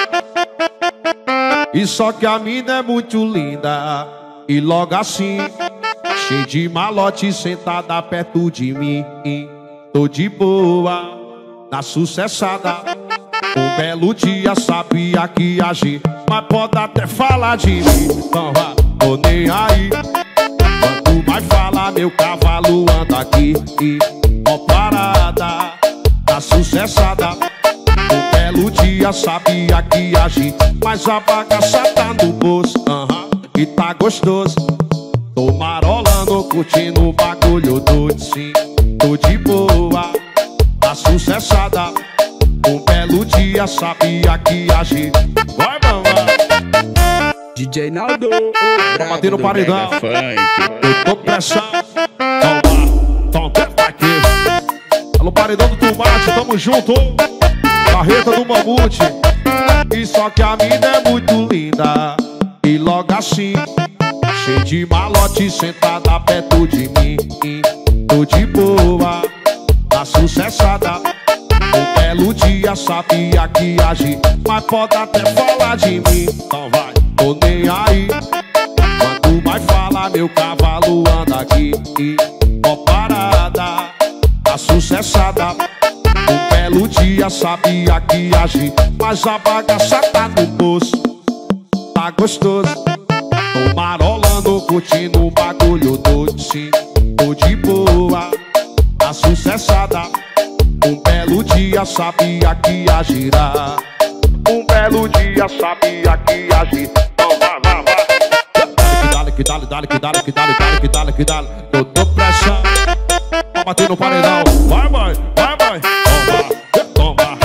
E só que a mina é muito linda. E logo assim, cheio de malote, sentada perto de mim. Tô de boa, na sucessada. Um belo dia sabia que agir, mas pode até falar de mim. Então vá, tô nem aí. Quanto mais fala, meu cavalo anda aqui. Ó parada, na sucessada. Um belo dia sabia que agir, mas a bagaça tá no bolso. Uhum. E tá gostoso. Tô marolando, curtindo o bagulho doido, sim. Tô de boa, tá sucessada. Um belo dia sabia que agir. Vai, mamãe. D J Naldo, Vou bater no paredão. Eu tô pressão. Toma, toma, vai aqui. Alô, paredão do tomate, tamo junto. Carreta do mamute. E só que a mina é muito linda. E logo assim, cheio de malote, sentada perto de mim. Tô de boa, tá sucessada. Um belo dia sabia que agir, mas pode até falar de mim. Então vai, tô nem aí. Quanto mais fala, meu cavalo anda aqui. Ó parada, tá sucessada. Um belo dia sabia que agir, mas a bagaça tá no bolso. Tá gostoso. Tô marolando, curtindo o bagulho doido, sim. Tô de boa, tá sucessada. Um belo dia sabia que agirá. Um belo dia sabia que agir. Então vai, vai, vai. Que dale, que dale, que dale, que dale, que dale, que dale, que dale. Eu tô pressão. Vai bater no paredão. Vai, vai, vai, vai. Toma, toma,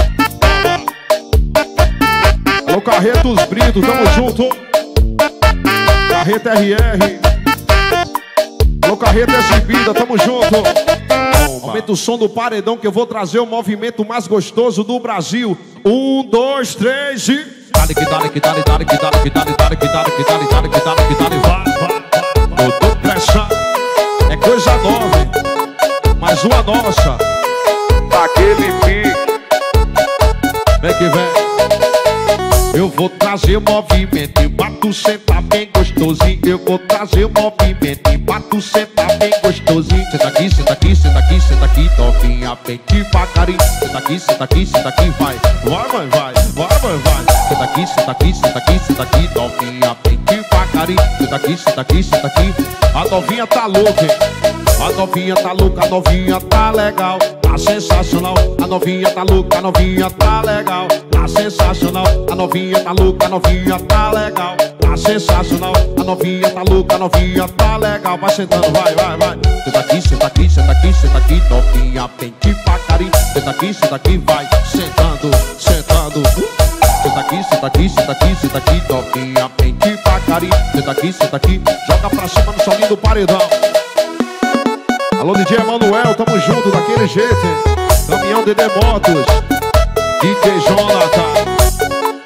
toma. Alô, Carretos Brito, tamo junto. Carreta R R. Alô, Carreta Exibida, tamo junto. Aumenta o som do paredão que eu vou trazer o movimento mais gostoso do Brasil. Um, dois, três e... Dale, que dale, que dale, dale, que dale, que dale, dale, que dale, que dale, dale, que dale, que dale, vai, vai, vai. Eu tô pressão. É coisa nova, hein? Mais uma nossa. Daquele pique. Vem que vem. Eu vou trazer o movimento e pra tu sentar bem gostosinho. Eu vou trazer o movimento e pra tu sentar bem gostosinho. Senta aqui, senta aqui, senta aqui, senta aqui, novinha, bem devagarinho. Senta aqui, senta aqui, senta aqui, vai. Vai, vai, vai, vai, vai, vai. Senta aqui, senta aqui, senta aqui, senta aqui, novinha, bem devagarinho. Senta aqui, senta aqui, senta aqui. A novinha tá louca, hein? A novinha tá louca, a novinha tá legal, tá sensacional. A novinha tá louca, a novinha tá legal, tá sensacional. A novinha tá louca, a novinha tá legal, tá sensacional. A novinha tá louca, a novinha tá legal. Vai sentando, vai, vai, vai. Senta aqui, senta aqui, senta aqui, senta aqui, novinha, bem devagarinho. Senta aqui, senta aqui, vai. Sentando, sentando. Senta aqui, senta aqui, senta aqui, senta aqui, novinha, bem devagarinho. Senta aqui, senta aqui, joga pra cima no solinho do paredão. Alô, D J Emanuel, tamo junto daquele jeito, hein? Caminhão D D Motos, D J Jonathan.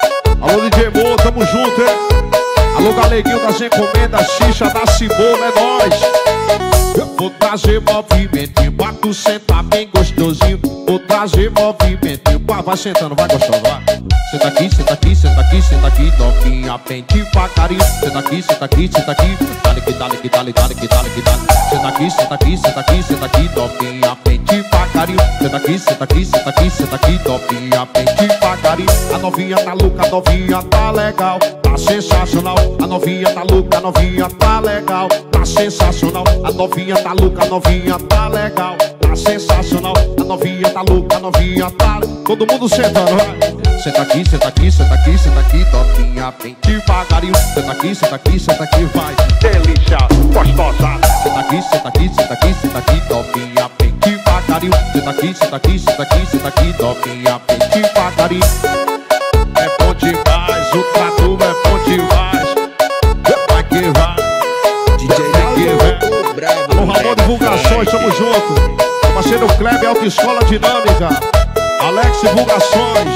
Alô, D J Mo, tamo junto, hein? Alô, Galeguinho das encomendas, Xixa da Cebola, é nóis. Eu vou trazer movimentinho pra tu sentar bem gostosinho. Vou trazer movimentinho pra... Vai sentando, vai gostoso, vai. Senta aqui, senta aqui, senta aqui, senta aqui, novinha, bem devagarinho. Senta aqui, senta aqui, senta aqui, dale que dale que dale, dale que dale que dale. Senta aqui, senta aqui, senta aqui, senta aqui, novinha, bem devagarinho. Senta aqui, senta aqui, senta aqui, senta aqui, novinha, bem devagarinho. A novinha tá louca, a novinha tá legal, tá sensacional. A novinha tá louca, a novinha tá legal, tá sensacional. A novinha tá louca, a novinha tá legal, tá sensacional. A novinha tá louca, a novinha tá... Todo mundo sentando, vai. Senta aqui, senta aqui, senta aqui, senta aqui, novinha, bem devagarinho. Senta aqui, senta aqui, senta aqui, vai. Delícia, gostosa. Senta aqui, senta aqui, senta aqui, senta aqui, novinha, bem devagarinho. Senta aqui, senta aqui, senta aqui, senta aqui, novinha, bem devagarinho. É bom demais, o trato é bom demais. Vai que vai. D J que vai. Alô, Ramon Divulgações, tamo junto. Parceiro Kleber, Autoescola Dinâmica. Alex Divulgações.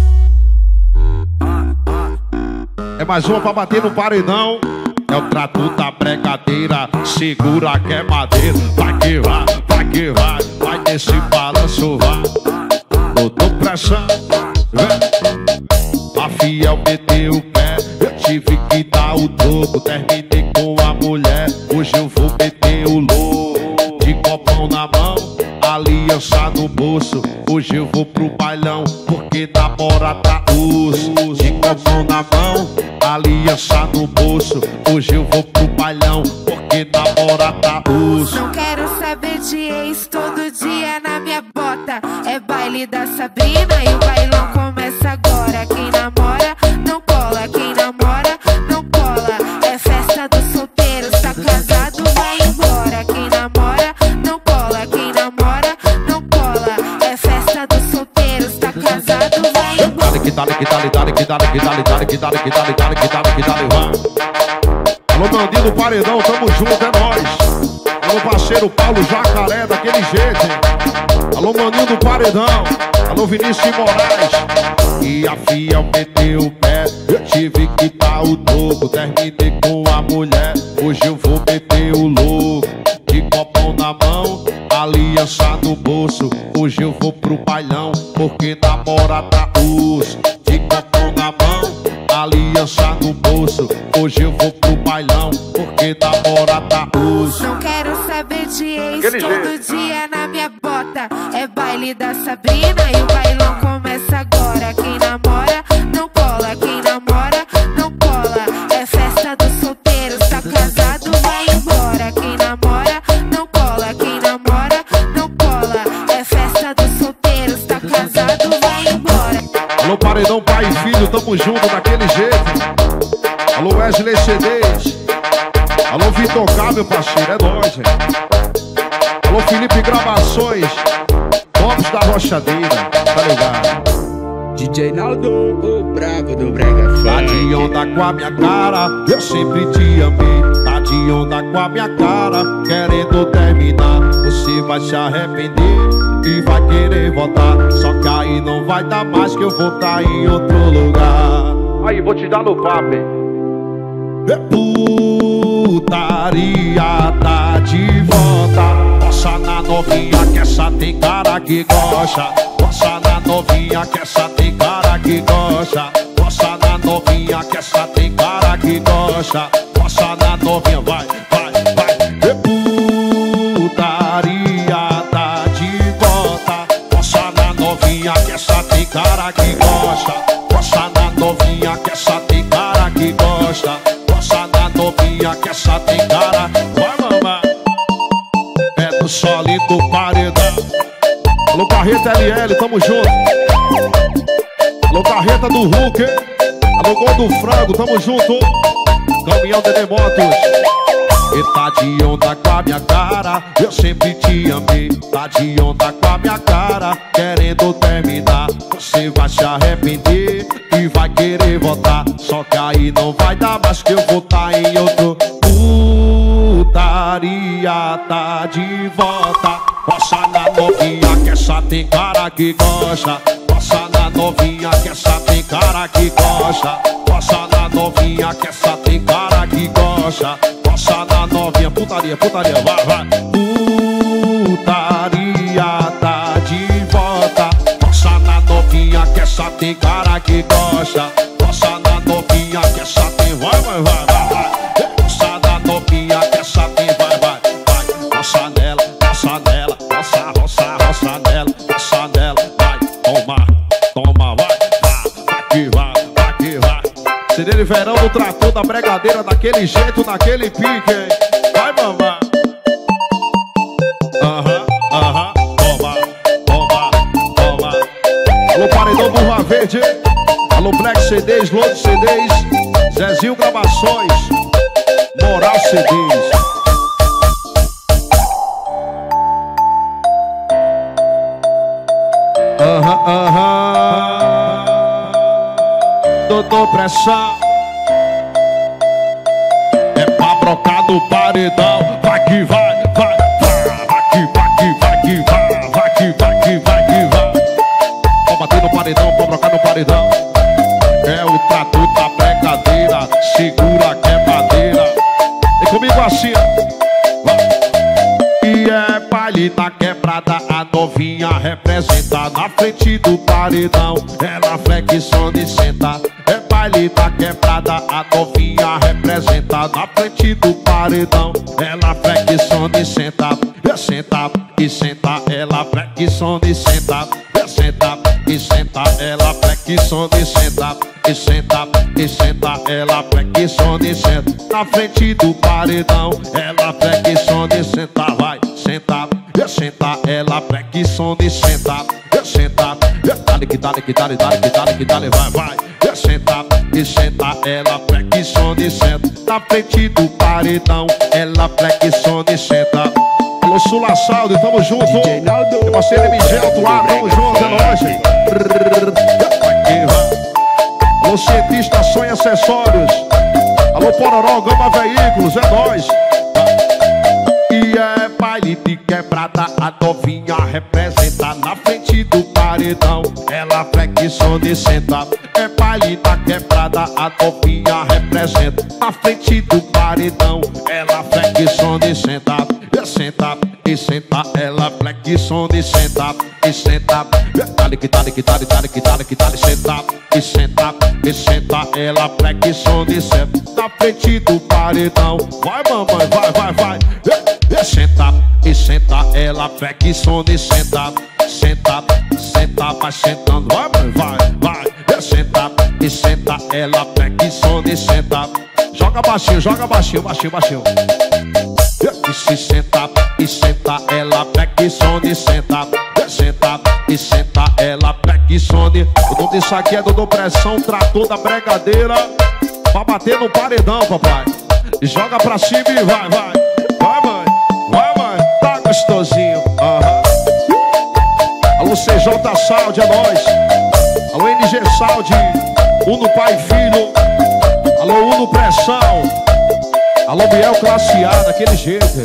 É mais uma pra bater no paredão. É o trato da bregadeira. Segura que é madeira. Vai que vai, vai que vai. Vai nesse balanço, vai. Botou pressão, vem. A fiel meteu o pé. Eu tive que dar o troco. Terminei com a mulher. Hoje eu vou meter o louco. De copão na mão, aliança no bolso. Hoje eu vou pro bailão, porque namora tá osso. De copão na mão, aliança no bolso. Hoje eu vou pro bailão, porque namora tá osso. Não quero saber de ex, todo dia na minha bota. É baile da Sabrina e o bailão começa agora. Quem namora, não cola. Quem namora, não cola. É festa dos solteiros, tá casado, vai embora. Quem namora, não cola. Quem namora, não cola. É festa dos solteiros, tá casado, vai embora. Dale que dale que dale, dale que dale que dale, dale que dale que dale, dale que dale que dale, vai. Alô, Mandinho do Paredão, tamo junto, é nóis. Alô, parceiro Paulo Jacaré, daquele jeito, hein? Alô, Maninho do Paredão. Alô, Vinícius Moraes. E a fiel meteu o pé. Eu tive que dar o troco. Terminei com a mulher. Hoje eu vou meter o louco. De copão na mão, aliança no bolso. Hoje eu vou pro bailão, porque namora tá osso. De copão na mão, aliança no bolso. Hoje eu vou pro bailão, porque namora tá osso. Não quero saber de ex, todo dia na minha bota. É baile da Sabrina e o bailão começa agora. Quem namora, não cola. Quem namora, não cola. É festa dos solteiros, tá casado, vai embora. Quem namora, não cola. Quem namora, não cola. É festa dos solteiros, tá casado, vai embora. Alô, Paredão, pai e filho, tamo junto daquele jeito. Alô, Wesley C Ds. Alô, Vitor K, meu parceiro, é nóis, gente. Alô, Felipe Gravações. Tops da Rochadeira, tá ligado? D J Naldo, o brabo do Brega Funk. Tá de onda com a minha cara, eu sempre te amei. Tá de onda com a minha cara, querendo terminar. Você vai se arrepender e vai querer voltar. Só que aí não vai dar mais, que eu vou tá em outro lugar. Aí, vou te dar no papo, hein? É putaria, tá de volta. Possa na novinha, que essa tem cara que gosta. Possa na novinha, que essa tem cara que gosta. Possa na novinha, que essa tem cara que gosta. Possa na novinha, vai, vai, vai. É putaria, tá de volta. Possa na novinha, que essa tem cara que gosta. Possa na novinha, que essa tem cara que gosta. Possa na novinha, que essa tem cara. Vai, mamãe. É do sólido paredão. Alô, Carreta L L, tamo junto. Alô, Carreta do Hulk. Alô, Gol do Frango, tamo junto. Caminhão Dede Motos. E tá de onda com a minha cara, eu sempre te amei. Tá de onda com a minha cara, querendo terminar. Você vai se arrepender e vai querer voltar. Só que aí não vai dar mais, que eu vou tá em outro. Putaria tá de volta. Roça na novinha que essa tem cara que gosta. Roça na novinha que essa tem cara que gosta. Roça na novinha que essa tem cara que gosta. Roça na novinha, putaria, putaria, vai, vai. Putaria tá de volta. Roça na novinha que essa tem cara que gosta. Roça na novinha que essa tem, vai, vai, vai, vai, vai. Roça na novinha que essa tem, vai, vai, vai. Roça nela, roça nela, roça, roça, roça nela, roça nela, vai, toma, toma, vai, vai, vai que vai, vai que vai. C D de verão do trator da bregadeira, daquele jeito, naquele pique, hein? Vai, mamãe. Aham, aham, toma, toma, toma. Alô, paredão Burra Verde, alô, Black C Ds, Lodo C Ds, Zezinho Gravações, Moral C Ds. Aham, aham. Doutor Pressão. É pra brocar no paredão. Vai que vai, vai, vai. Vai que vai, que vai, que vai. Vai que vai, que vai, que vai. Pra bater no paredão, pra brocar no paredão. É o trator da bregadeira. Segura a quebradeira. Vem comigo assim, vai. E é baile da quebrada, a novinha representa na frente do paredão. Ela flexiona e senta. É baile da quebrada, a novinha representa na frente do paredão. Ela flexiona e senta. É senta e senta. Ela flexiona e senta. É senta e senta. Ela flexiona e senta. E senta e senta. Ela flexiona e senta na frente do paredão. Ela flexiona e senta. Vai, senta, senta, ela flexiona e senta, senta, dale que dale que dale, dale que dale que dale, vai, vai, senta e senta, ela flexiona e senta na frente do paredão, ela flexiona e senta. Alô, Sula Saldo, tamo junto. Meu parceiro M G Alto Ar, tamo junto, é nóis. Alô, cientista Sonha Acessórios. Alô, Pororó, Gama Veículos, é nóis. E é baile de quebrada, a novinha representa na frente do paredão. Ela flexiona e senta. É baile da quebrada, a novinha representa na frente do paredão. Ela flexiona e senta. E senta, e senta, ela flexiona e senta. E senta, dale que dale que dale, dale que dale que dale, senta. E senta, e senta, ela flexiona e senta na frente do paredão. Vai, mamãe, vai, vai, vai. E senta, e senta, ela flexiona e senta. Senta, senta, vai sentando, vai, vai, vai. E senta, e senta, ela flexiona e senta. Joga baixinho, joga baixinho, baixinho, baixinho. E se senta, e senta, ela flexiona e senta. E senta, e senta, ela flexiona. O nome disso aqui é Dodô Pressão, trator da bregadeira. Pra bater no paredão, papai. Joga pra cima e vai, vai. Vai, mãe, vai, mãe. Tá gostosinho, aham. Alô, C J Saúde, é nóis. Alô, N G Saúde, Uno Pai e Filho. Alô, Uno Pressão. Alô, Biel Classe A, daquele jeito.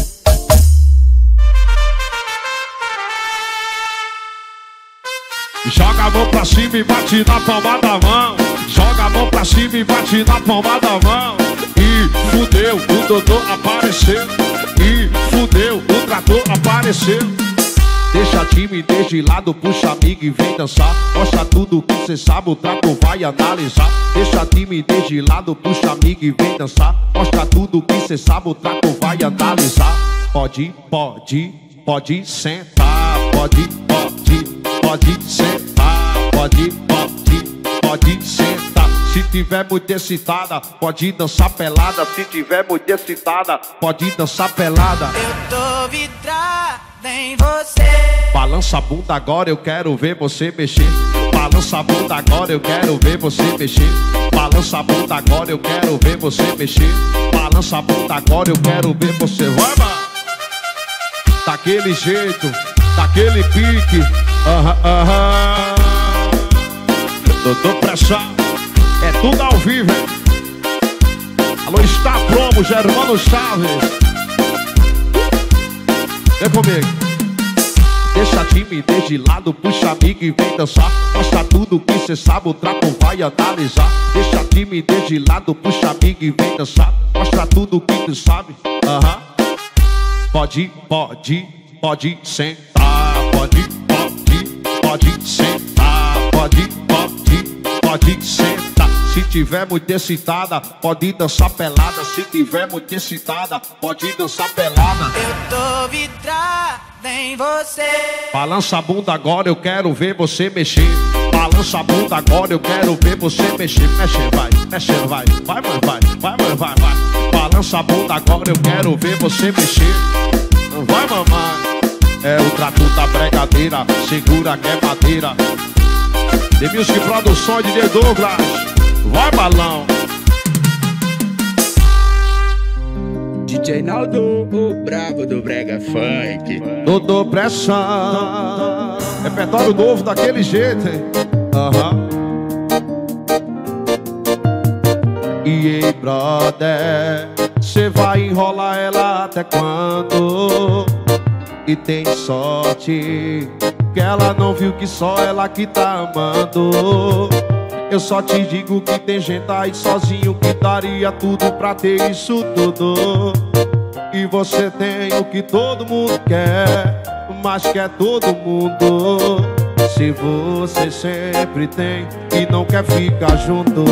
Joga a mão pra cima e bate na palma da mão. Joga a mão pra cima e bate na palma da mão. E fudeu, o Dodô apareceu. E fudeu, o trator apareceu. Deixa a timidez de lado, puxa amigo e vem dançar. Mostra tudo que cê sabe, o trator vai analisar. Deixa a timidez de lado, puxa amigo e vem dançar. Mostra tudo que cê sabe, o trator vai analisar. Pode, pode, pode sentar. Pode, pode, pode sentar. Pode, pode, pode sentar. Se tiver muito excitada, pode dançar pelada. Se tiver muito excitada, pode dançar pelada. Eu tô vidrada em você. Balança a bunda agora, eu quero ver você mexer. Balança a bunda agora, eu quero ver você mexer. Balança a bunda agora, eu quero ver você mexer. Balança a bunda agora, eu quero ver você. Vai, mano. Daquele jeito, daquele pique. Aham, aham. Dodô Pressão, é tudo ao vivo, hein? Alô, está promo, Germano Chaves. Vem comigo. Deixa a timidez de lado, puxa amigo e vem dançar. Mostra tudo que cê sabe, o trapo vai analisar. Deixa a timidez de lado, puxa amigo e vem dançar. Mostra tudo que tu sabe, aham. Pode, pode, pode sentar. Pode, pode, pode sentar. Pode, pode, pode sentar. Se tiver muito excitada, pode dançar pelada. Se tiver muito excitada, pode dançar pelada. Eu tô vidrada em você. Balança a bunda agora, eu quero ver você mexer. Balança a bunda agora, eu quero ver você mexer. Mexer, vai, mexer, vai. Vai, mãe, vai, vai, mãe, vai, vai. Balança a bunda agora, eu quero ver você mexer. Vai, mamãe. É o trato da bregadeira, segura que é madeira. The Music Produções de D J Douglas. Vai, balão. D J Naldo, o brabo do brega funk. Dodô pressão. Repertório novo daquele jeito, hein? Aham. E aí, brother, cê vai enrolar ela até quando? E tem sorte que ela não viu que só ela que tá amando. Eu só te digo que tem gente aí sozinho que daria tudo pra ter isso tudo. E você tem o que todo mundo quer, mas quer todo mundo. Se você sempre tem e não quer ficar junto,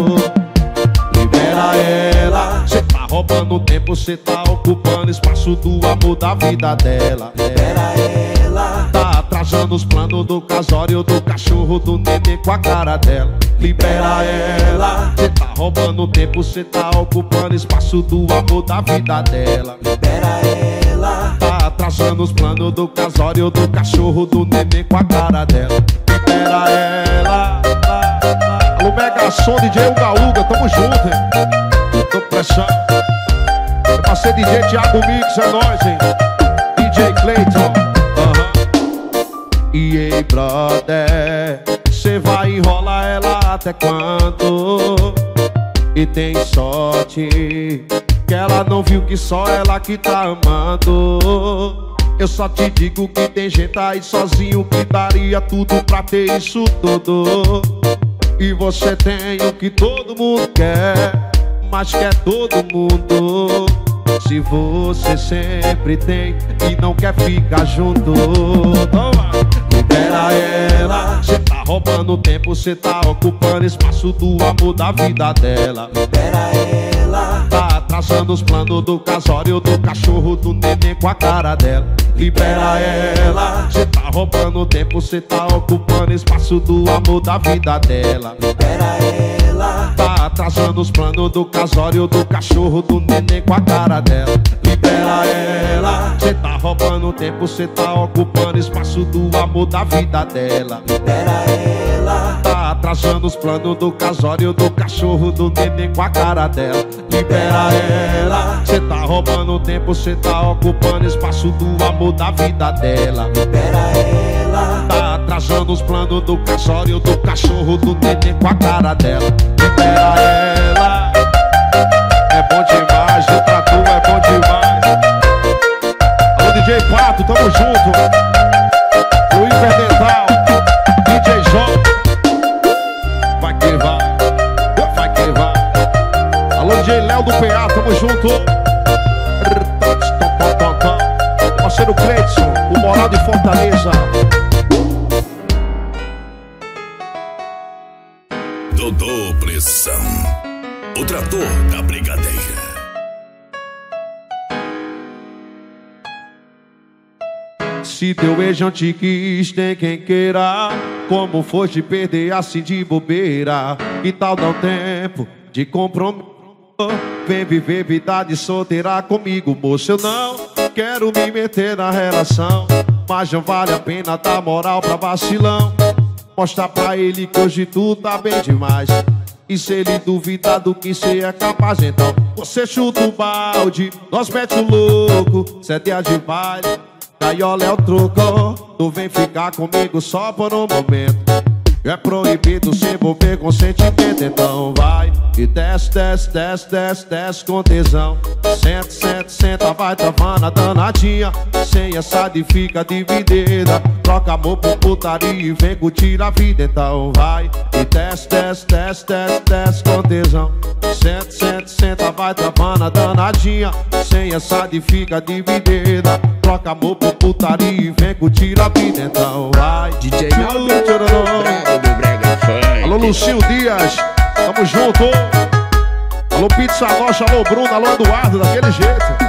libera ela. Cê tá roubando tempo, cê tá ocupando espaço do amor da vida dela. Libera ela. Tá atrasando os planos do casório, do cachorro, do neném com a cara dela. Libera ela. Cê tá roubando tempo, cê tá ocupando espaço do amor da vida dela. Libera ela. Tá atrasando os planos do casório, do cachorro, do neném com a cara dela. Libera ela. Alô, Mega Som, D J Uga Uga, tamo junto, hein? Tô pressão. Eu passei D J Thiago Mix, é nóis, hein? D J Clayton. Aham. E aí, brother, cê vai enrolar ela até quando? E tem sorte que ela não viu que só ela que tá amando. Eu só te digo que tem gente aí sozinho que daria tudo pra ter isso tudo. E você tem o que todo mundo quer, mas quer todo mundo. Se você sempre tem e não quer ficar junto, libera ela. Cê tá roubando tempo, cê tá ocupando espaço do amor da vida dela. Libera ela. Tá atrasando os planos do casório, do cachorro, do neném com a cara dela. Libera ela. Cê tá roubando tempo, cê tá ocupando espaço do amor da vida dela. Libera ela. Tá atrasando os planos do casório, do cachorro, do neném com a cara dela. Libera ela. Cê tá roubando tempo, cê tá ocupando espaço do amor da vida dela. Libera ela. Tá atrasando os planos do casório, do cachorro, do neném com a cara dela. Libera ela. Cê tá roubando tempo, cê tá ocupando espaço do amor da vida dela. Libera ela. Tá atrasando os planos do casório, do cachorro, do neném com a cara dela. Libera ela. É bom demais, o trato é bom demais. Alô, D J Pato, tamo junto. O Hiperdental, D J João. Vai que vai, vai que vai. Alô, D J Léo do P A, tamo junto. Parceiro Cleiton, o moral de Fortaleza. Dodô Pressão, o trator da brigadeira. Se teu ex não te quis, tem quem queira. Como foi te perder assim de bobeira? Que tal dar um tempo de compromisso? Vem viver vida de solteira comigo, moço. Eu não quero me meter na relação, mas não vale a pena dar moral pra vacilão. Mostrar pra ele que hoje tu tá bem demais. E se ele duvidar do que cê é capaz, então você chuta o balde, nós mete o louco. Cê é dia de baile, caiola é o troco. Tu vem ficar comigo só por um momento. É proibido se envolver com sentimento, então vai e desce, desce, desce, desce, desce com tesão. Senta, senta, senta, vai travando a danadinha. Sem essa de fica dividida. Troca amor por putaria e vem curtir a vida, então vai e desce, desce, desce, desce, desce com tesão. Senta, senta, senta, vai travando a danadinha. Sem essa de fica dividida. Troca amor por putaria e vem curtir a vida, então vai. D J Naldo, bravo do Brega Funk. Alô, Lucinho Dias, tamo junto. Alô, Pizza Nossa, alô, Bruno, alô, Eduardo, daquele jeito.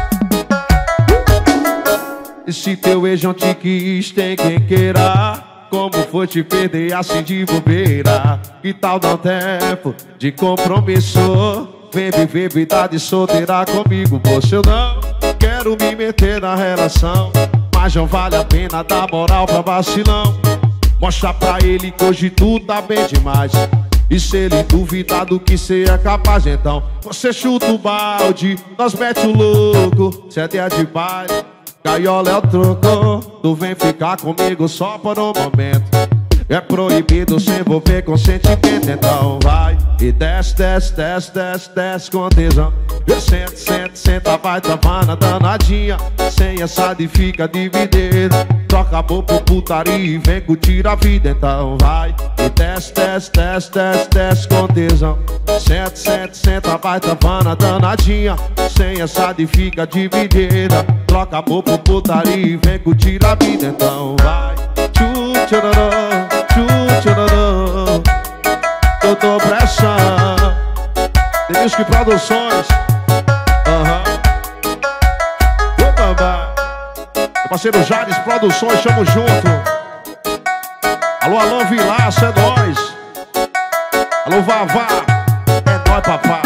E se teu ex não te quis, tem quem queira. Como foi te perder assim de bobeira? Que tal dar um tempo de compromisso? Vem viver vida de solteira comigo. Você eu não quero me meter na relação, mas não vale a pena dar moral pra vacilão. Mostra pra ele que hoje tudo tá bem demais. E se ele duvidar do que cê é capaz, então você chuta o balde, nós mete o louco. Cê é dia de baile, gaiola é o troco. Tu vem ficar comigo só por um momento. É proibido se envolver com sentimento, então vai e desce, desce, desce, desce, desce com tesão. Senta, senta, senta, vai travando a danadinha. Sem essa de fica dividida. Troca amor por putaria e vem curtir a vida, então vai e desce, desce, desce, desce, desce com tesão. Senta, senta, senta, vai travando a danadinha. Sem essa de fica dividida. Troca amor por putaria e vem curtir a vida, então vai. Tchu, tchurarã, tchu, tchurarã. Doutor Pressão, Denilson Produções. Aham. Uhum. Opa, vai. Meu parceiro Jales Produções, chamo junto. Alô, Alain Vilaço, é nóis. Alô, Vavá, é nóis, papá.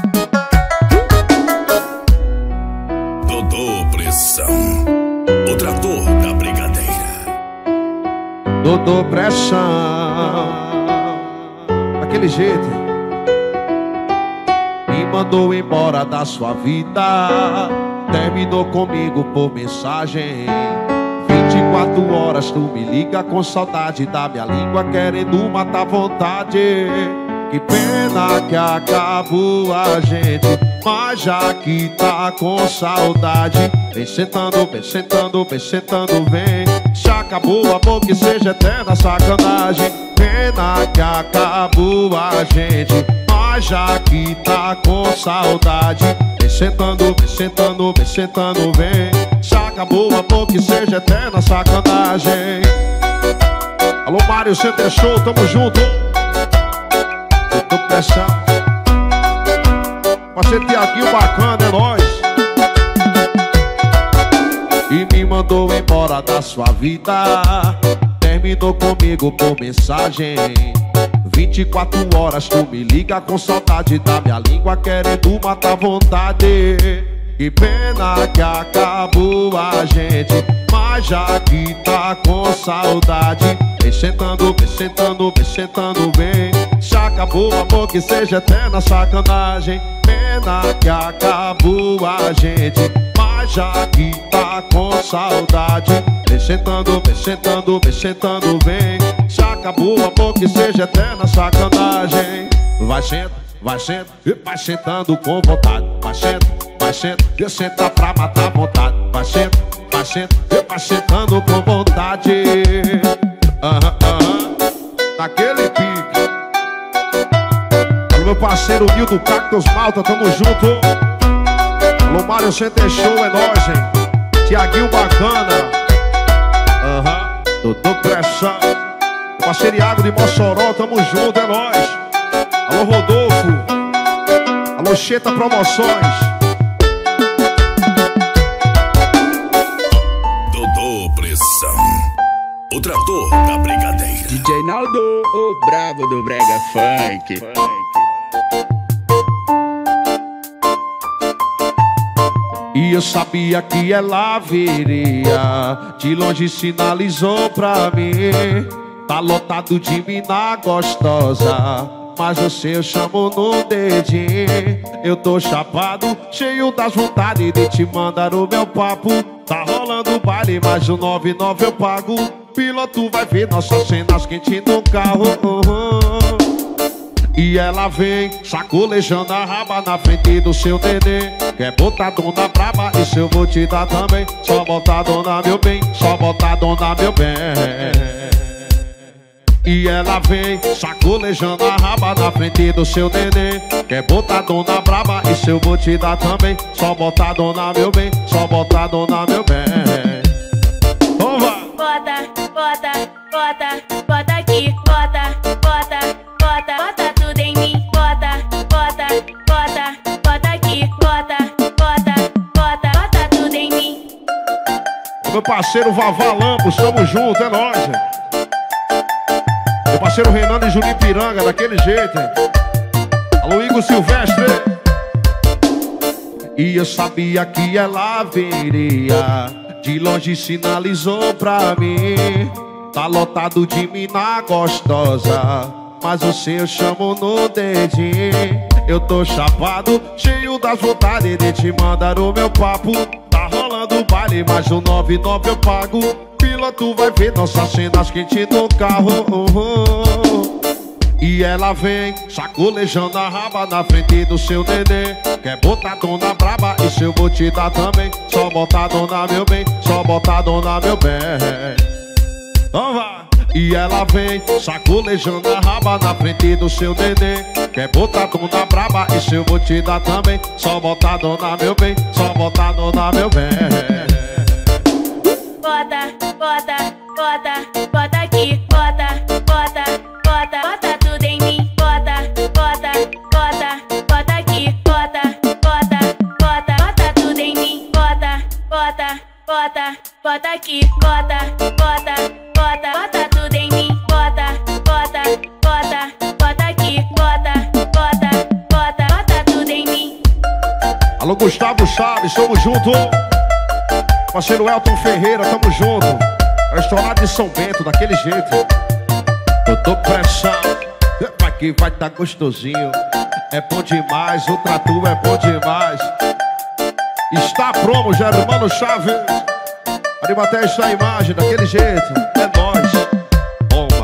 Dodô Pressão, o trator da brigadeira. Dodô Pressão, daquele jeito. Me mandou embora da sua vida. Terminou comigo por mensagem. Vinte e quatro horas tu me liga com saudade da minha língua, querendo matar vontade. Que pena que acabou a gente, mas já que tá com saudade, vem sentando, vem sentando, vem sentando, vem. Se acabou o amor, que seja eterna sacanagem. Pena que acabou a gente, mas já que tá com saudade, vem sentando, vem sentando, vem sentando, vem. Se acabou o amor, que seja eterna sacanagem. Alô, Mário Center Show, tamo junto. Tô pressão. Parceiro Tiaguinho bacana, é nóis. E me mandou embora da sua vida. Terminou comigo por mensagem. Vinte e quatro horas tu me liga com saudade da minha língua, querendo matar vontade. Que pena que acabou a gente, mas já que tá com saudade, vem sentando, vem sentando, vem sentando, vem. Se acabou o amor, que seja eterna sacanagem. Pena que acabou a gente, mas já que tá com saudade, vem sentando, vem sentando, vem sentando, vem. Se acabou o amor, que seja eterna sacanagem. Vai senta, vai senta, vai sentando com vontade. Vai senta, vai senta, eu senta pra matar vontade. Vai senta, vai senta, vai sentando com vontade. Aham, aham, naquele pique. Alô, meu parceiro Nildo Cactus Malta, tamo junto. Alô, Mário Center Show, é nóis, hein? Tiaguinho bacana. Aham, Dodô Pressão. Parceiro Iago de Mossoró, tamo junto, é nóis. Alô, Rodolfo. Alô, Cheta Promoções. Dodô Pressão, o trator da brigadeira. D J Naldo, o bravo do Brega Funk. E eu sabia que ela viria, de longe sinalizou pra mim. Tá lotado de mina gostosa, mas você eu chamo no dedinho. Eu tô chapado, cheio das vontades de te mandar o meu papo. Tá rolando o baile, mas o nove nove eu pago. piloto vai ver nossas cenas quentes no carro. E ela vem sacolejando a raba na frente do seu nenê. Quer botar dona braba, isso eu vou te dar também. Só botar dona meu bem, só botar dona meu bem. E ela vem sacolejando a raba na frente do seu nenê. Quer botar dona braba, isso eu vou te dar também. Só botar dona meu bem, só botar dona meu bem. Vamos lá. Bota, bota, bota, bota aqui, bota, bota, bota, bota tudo em mim, bota, bota, bota, bota aqui, bota, bota, bota, bota tudo em mim. Meu parceiro Vavá Lampos, tamo junto, é nóis. Meu parceiro Renan e Juninho Piranga, daquele jeito, hein? Alô, Igor Silvestre. E eu sabia que ela viria, de longe sinalizou pra mim. Tá lotado de mina gostosa, mas o seu chamo no dedinho. Eu tô chapado, cheio das vontades de te mandar o meu papo. Tá rolando o baile, mas o nove nove eu pago. Piloto vai ver nossas cenas quentes no carro. E ela vem sacolejando a raba na frente do seu nenê. Quer botar dona braba, isso eu vou te dar também. Só botar dona meu bem, só botar dona meu bem. Então vai. E ela vem sacolejando a raba na frente do seu nenê. Quer botar dona braba, isso eu vou te dar também. Só botar dona meu bem, só botar dona meu bem. Bota, bota, bota, bota aqui, bota, bota, bota, bota tudo em mim, bota, bota, bota, bota aqui, bota, bota, bota, bota tudo em mim, bota, bota, bota, bota aqui, bota, bota, bota, bota tudo em mim, bota, bota, bota, bota aqui, bota, bota, bota, bota tudo em mim. Alô, Gustavo Chaves, tamo junto. Parceiro Elton Ferreira, tamo junto. É estourado de São Bento, daquele jeito. Eu tô pressão, vai que vai tá gostosinho. É bom demais, o trato é bom demais. Está promo, Germano Chaves. Anima até esta imagem, daquele jeito. É nóis. Bomba.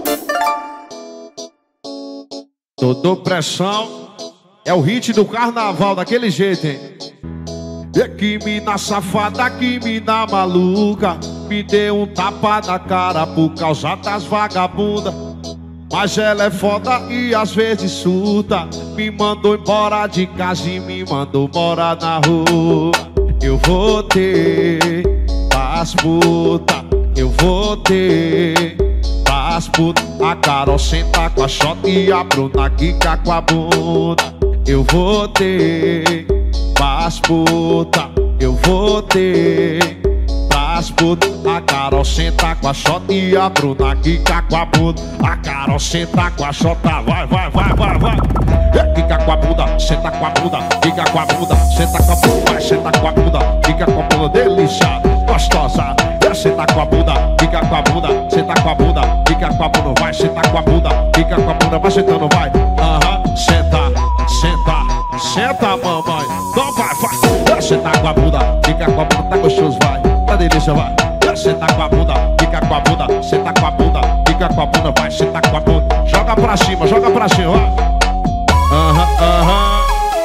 Tô pressão, é o hit do carnaval, daquele jeito, hein? É que mina safada, que mina maluca, me deu um tapa na cara por causa das vagabundas. Mas ela é foda e às vezes surta. Me mandou embora de casa e me mandou morar na rua. Eu vou ter pras puta, eu vou ter pras puta. A Carol senta com a Xota e a Bruna quica com a bunda. Eu vou ter pras puta, eu vou ter pras puta. A Carol senta com a Xota e a Bruna quica com a bunda. A Carol senta com a Xota, vai, vai, vai, vai, vai. Quica com a bunda, senta com a bunda, quica com a bunda, senta com a bunda, vai, senta com a bunda, quica com a bunda, delícia, gostosa. Senta com a bunda, quica com a bunda, senta com a bunda, quica com a bunda, vai, senta com a bunda, quica com a bunda, vai sentando, vai. Aham, uh-huh. Senta, senta, senta, mamãe. Então vai, vai. Senta com a bunda, quica com a bunda, tá gostoso, vai. Tá delícia, vai. Senta com a bunda, quica com a bunda, senta com a bunda, quica com a bunda, vai, senta com a bunda. Joga pra cima, joga pra cima, vai. Aham, uh-huh, aham.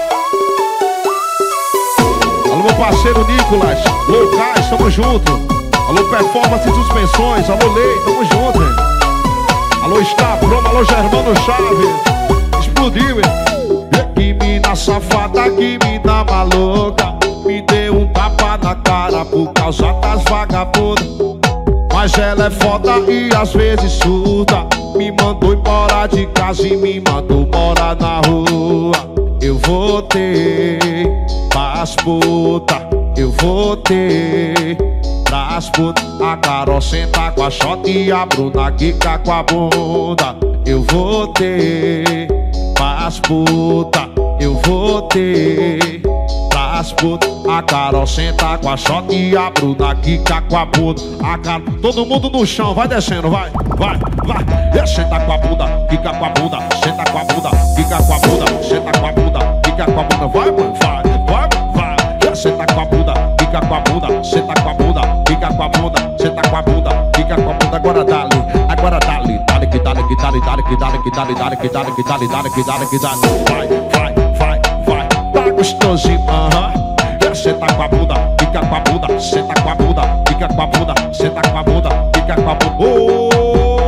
Uh-huh. Alô, meu parceiro Nicolas, Lucas, tamo junto. Alô, Performance e Suspensões, alô, Lei, tamo junto, hein? Alô, Está Promo, alô, Germano Chaves. Explodiu, hein? Que mina safada, que mina maluca, me deu um tapa na cara por causa das vagabundas. Mas ela é foda e às vezes surda. Me mandou embora de casa e me mandou morar na rua. Eu vou ter pras puta, eu vou ter pras puta. A Carol senta com a Xota e a Bruna quica com a bunda. Eu vou ter pras puta, eu vou ter pras puta. A Carol senta com a Xota e a Bruna quica com a bunda. A Carol, todo mundo no chão, vai descendo, vai, vai, vai. Senta com a bunda, quica com a bunda, senta com a bunda, quica com a bunda, senta com a bunda, quica com a bunda, vai, vai, vai, vai. Senta com a bunda, quica com a bunda, senta com a bunda, quica com a bunda, senta com a bunda, quica com a bunda, agora dá-lhe, agora dá-lhe, dá-lhe que dá-lhe que dá-lhe, dá-lhe que dá-lhe que dá-lhe, dá-lhe que dá-lhe que dá-lhe, dá-lhe que dá-lhe que dá-lhe. Vai, vai, vai, vai, tá gostosinho, aham. Senta com a bunda, fica com a bunda, senta com a bunda, fica com a bunda, senta com a bunda, fica com a bunda.